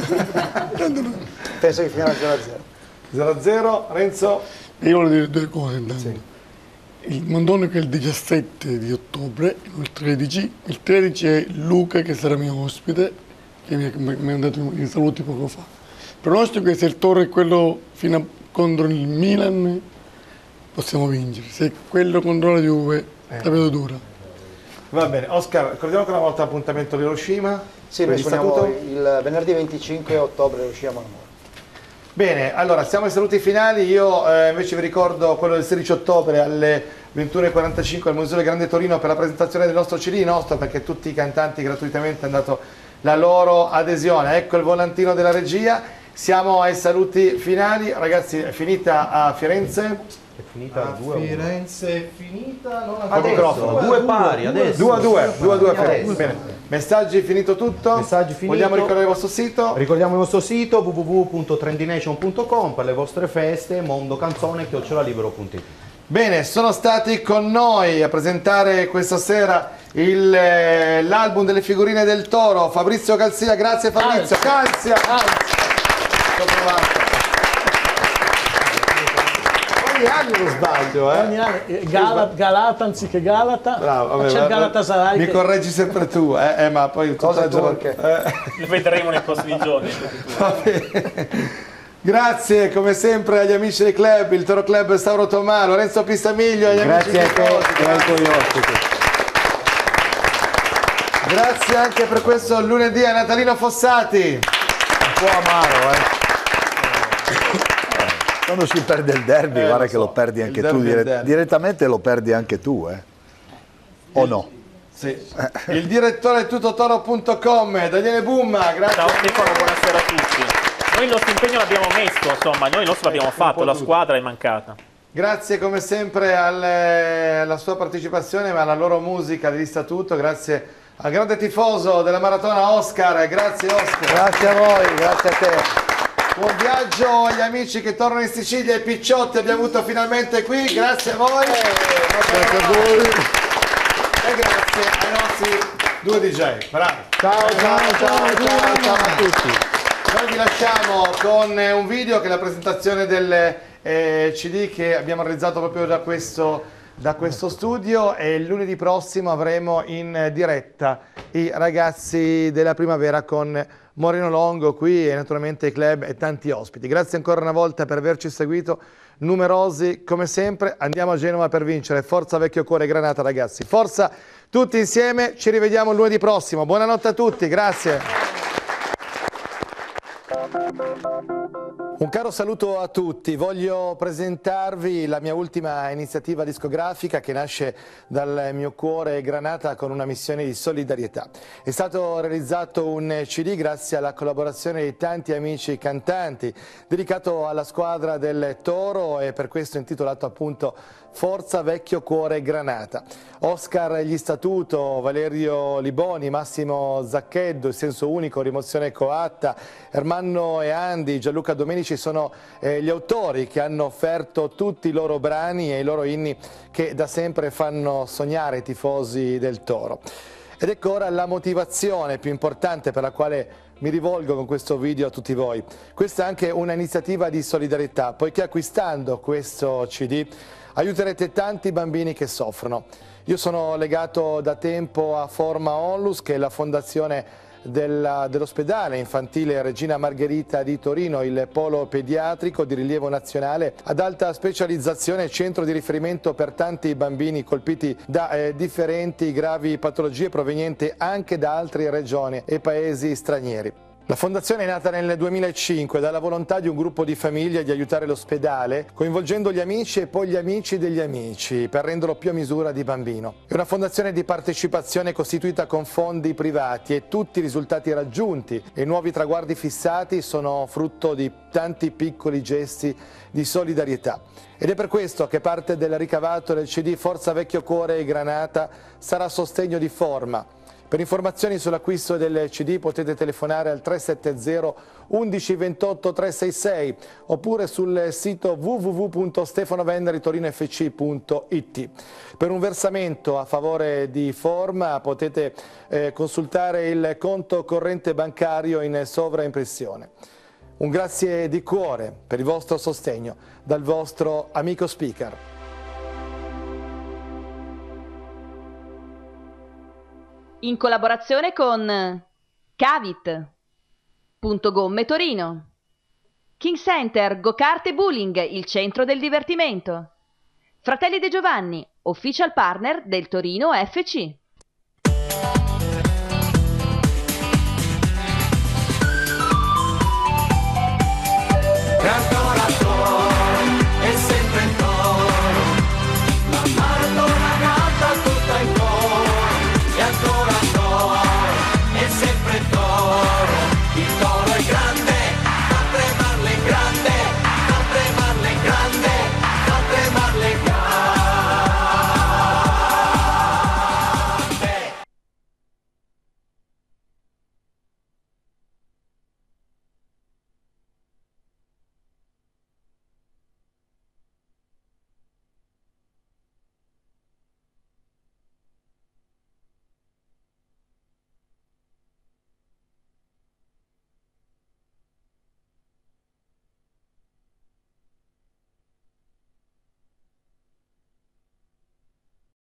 Penso che finirà 0-0. 0-0, Renzo? Io voglio dire 2 cose intanto. Il Mondone che è il 17 di ottobre, il 13. Il 13 è Luca che sarà mio ospite, che mi ha dato i saluti poco fa. Il pronostico è che se il Toro è quello contro il Milan possiamo vincere, se è quello contro la Juve la vedo dura. Va bene, Oscar, ricordiamo ancora una volta l'appuntamento di Hiroshima. Sì, noi suoniamo il venerdì 25 ottobre a Hiroshima. Bene, allora siamo ai saluti finali, io invece vi ricordo quello del 16 ottobre alle 21:45 al Museo del Grande Torino per la presentazione del nostro CD, perché tutti i cantanti gratuitamente hanno dato la loro adesione. Ecco il volantino della regia, siamo ai saluti finali, ragazzi è finita a Firenze? È finita a Firenze è finita, non adesso, 2 pari, adesso. 2-2 a Firenze, bene. Messaggi, finito tutto? Messaggi finito. Vogliamo ricordare il vostro sito? Ricordiamo il nostro sito www.trendination.com per le vostre feste, mondocanzone@libero.it. Bene, sono stati con noi a presentare questa sera l'album delle figurine del Toro, Fabrizio Calzia, grazie Fabrizio. Calzia! Ogni anno lo sbaglio, Ogni anno, Galata anziché Galata. Bravo, c'è il Galatasaray. Mi correggi sempre tu, ma poi cosa lo vedremo nei prossimi giorni. Grazie come sempre agli amici del club, il Toro Club Stauro Tomà, Lorenzo Pistamiglio, agli grazie amici a te, grazie anche per questo lunedì a Natalino Fossati. Un po' amaro, Quando si perde il derby, guarda che lo perdi anche tu, direttamente lo perdi anche tu, o no? Sì. Il direttore tutotoro.com, Daniele Bumma, grazie. Ciao Stefano, buonasera a tutti. Noi il nostro impegno l'abbiamo messo, insomma, noi il nostro l'abbiamo fatto, la squadra è mancata. Grazie come sempre alla sua partecipazione, ma alla loro musica di Statuto, grazie al grande tifoso della maratona Oscar, grazie Oscar. Grazie a voi, grazie a te. Buon viaggio agli amici che tornano in Sicilia, i Picciotti abbiamo avuto finalmente qui, grazie a voi. Grazie a voi. E grazie ai nostri 2 DJ, bravi. Ciao a tutti. Noi vi lasciamo con un video che è la presentazione del CD che abbiamo realizzato proprio da questo studio, e lunedì prossimo avremo in diretta i ragazzi della Primavera con Moreno Longo qui e naturalmente i club e tanti ospiti. Grazie ancora una volta per averci seguito, numerosi come sempre. Andiamo a Genova per vincere, forza Vecchio Cuore Granata ragazzi, forza tutti insieme, ci rivediamo lunedì prossimo, buonanotte a tutti, grazie. Un caro saluto a tutti, voglio presentarvi la mia ultima iniziativa discografica che nasce dal mio cuore granata con una missione di solidarietà. È stato realizzato un CD grazie alla collaborazione di tanti amici cantanti, dedicato alla squadra del Toro e per questo intitolato appunto Forza Vecchio Cuore Granata. Oscar Gli Statuto, Valerio Liboni, Massimo Zacchetto, Il Senso Unico, Rimozione Coatta, Ermanno e Andi, Gianluca Domenici sono gli autori che hanno offerto tutti i loro brani e i loro inni che da sempre fanno sognare i tifosi del Toro. Ed ecco ora la motivazione più importante per la quale mi rivolgo con questo video a tutti voi. Questa è anche un'iniziativa di solidarietà, poiché acquistando questo CD aiuterete tanti bambini che soffrono. Io sono legato da tempo a Forma Onlus, che è la fondazione dell'ospedale infantile Regina Margherita di Torino, il polo pediatrico di rilievo nazionale ad alta specializzazione e centro di riferimento per tanti bambini colpiti da differenti gravi patologie provenienti anche da altre regioni e paesi stranieri. La fondazione è nata nel 2005 dalla volontà di un gruppo di famiglie di aiutare l'ospedale, coinvolgendo gli amici e poi gli amici degli amici, per renderlo più a misura di bambino. È una fondazione di partecipazione costituita con fondi privati e tutti i risultati raggiunti e i nuovi traguardi fissati sono frutto di tanti piccoli gesti di solidarietà. Ed è per questo che parte del ricavato del CD Forza Vecchio Cuore Granata sarà a sostegno di Forma. Per informazioni sull'acquisto del CD potete telefonare al 370 11 28 366 oppure sul sito www.stefanovendariTorinoFC.it. Per un versamento a favore di Forma potete consultare il conto corrente bancario in sovraimpressione. Un grazie di cuore per il vostro sostegno dal vostro amico speaker. In collaborazione con Cavit, Punto Gomme Torino, King Center, Go-Kart e Bowling, il centro del divertimento, Fratelli De Giovanni, official partner del Torino FC.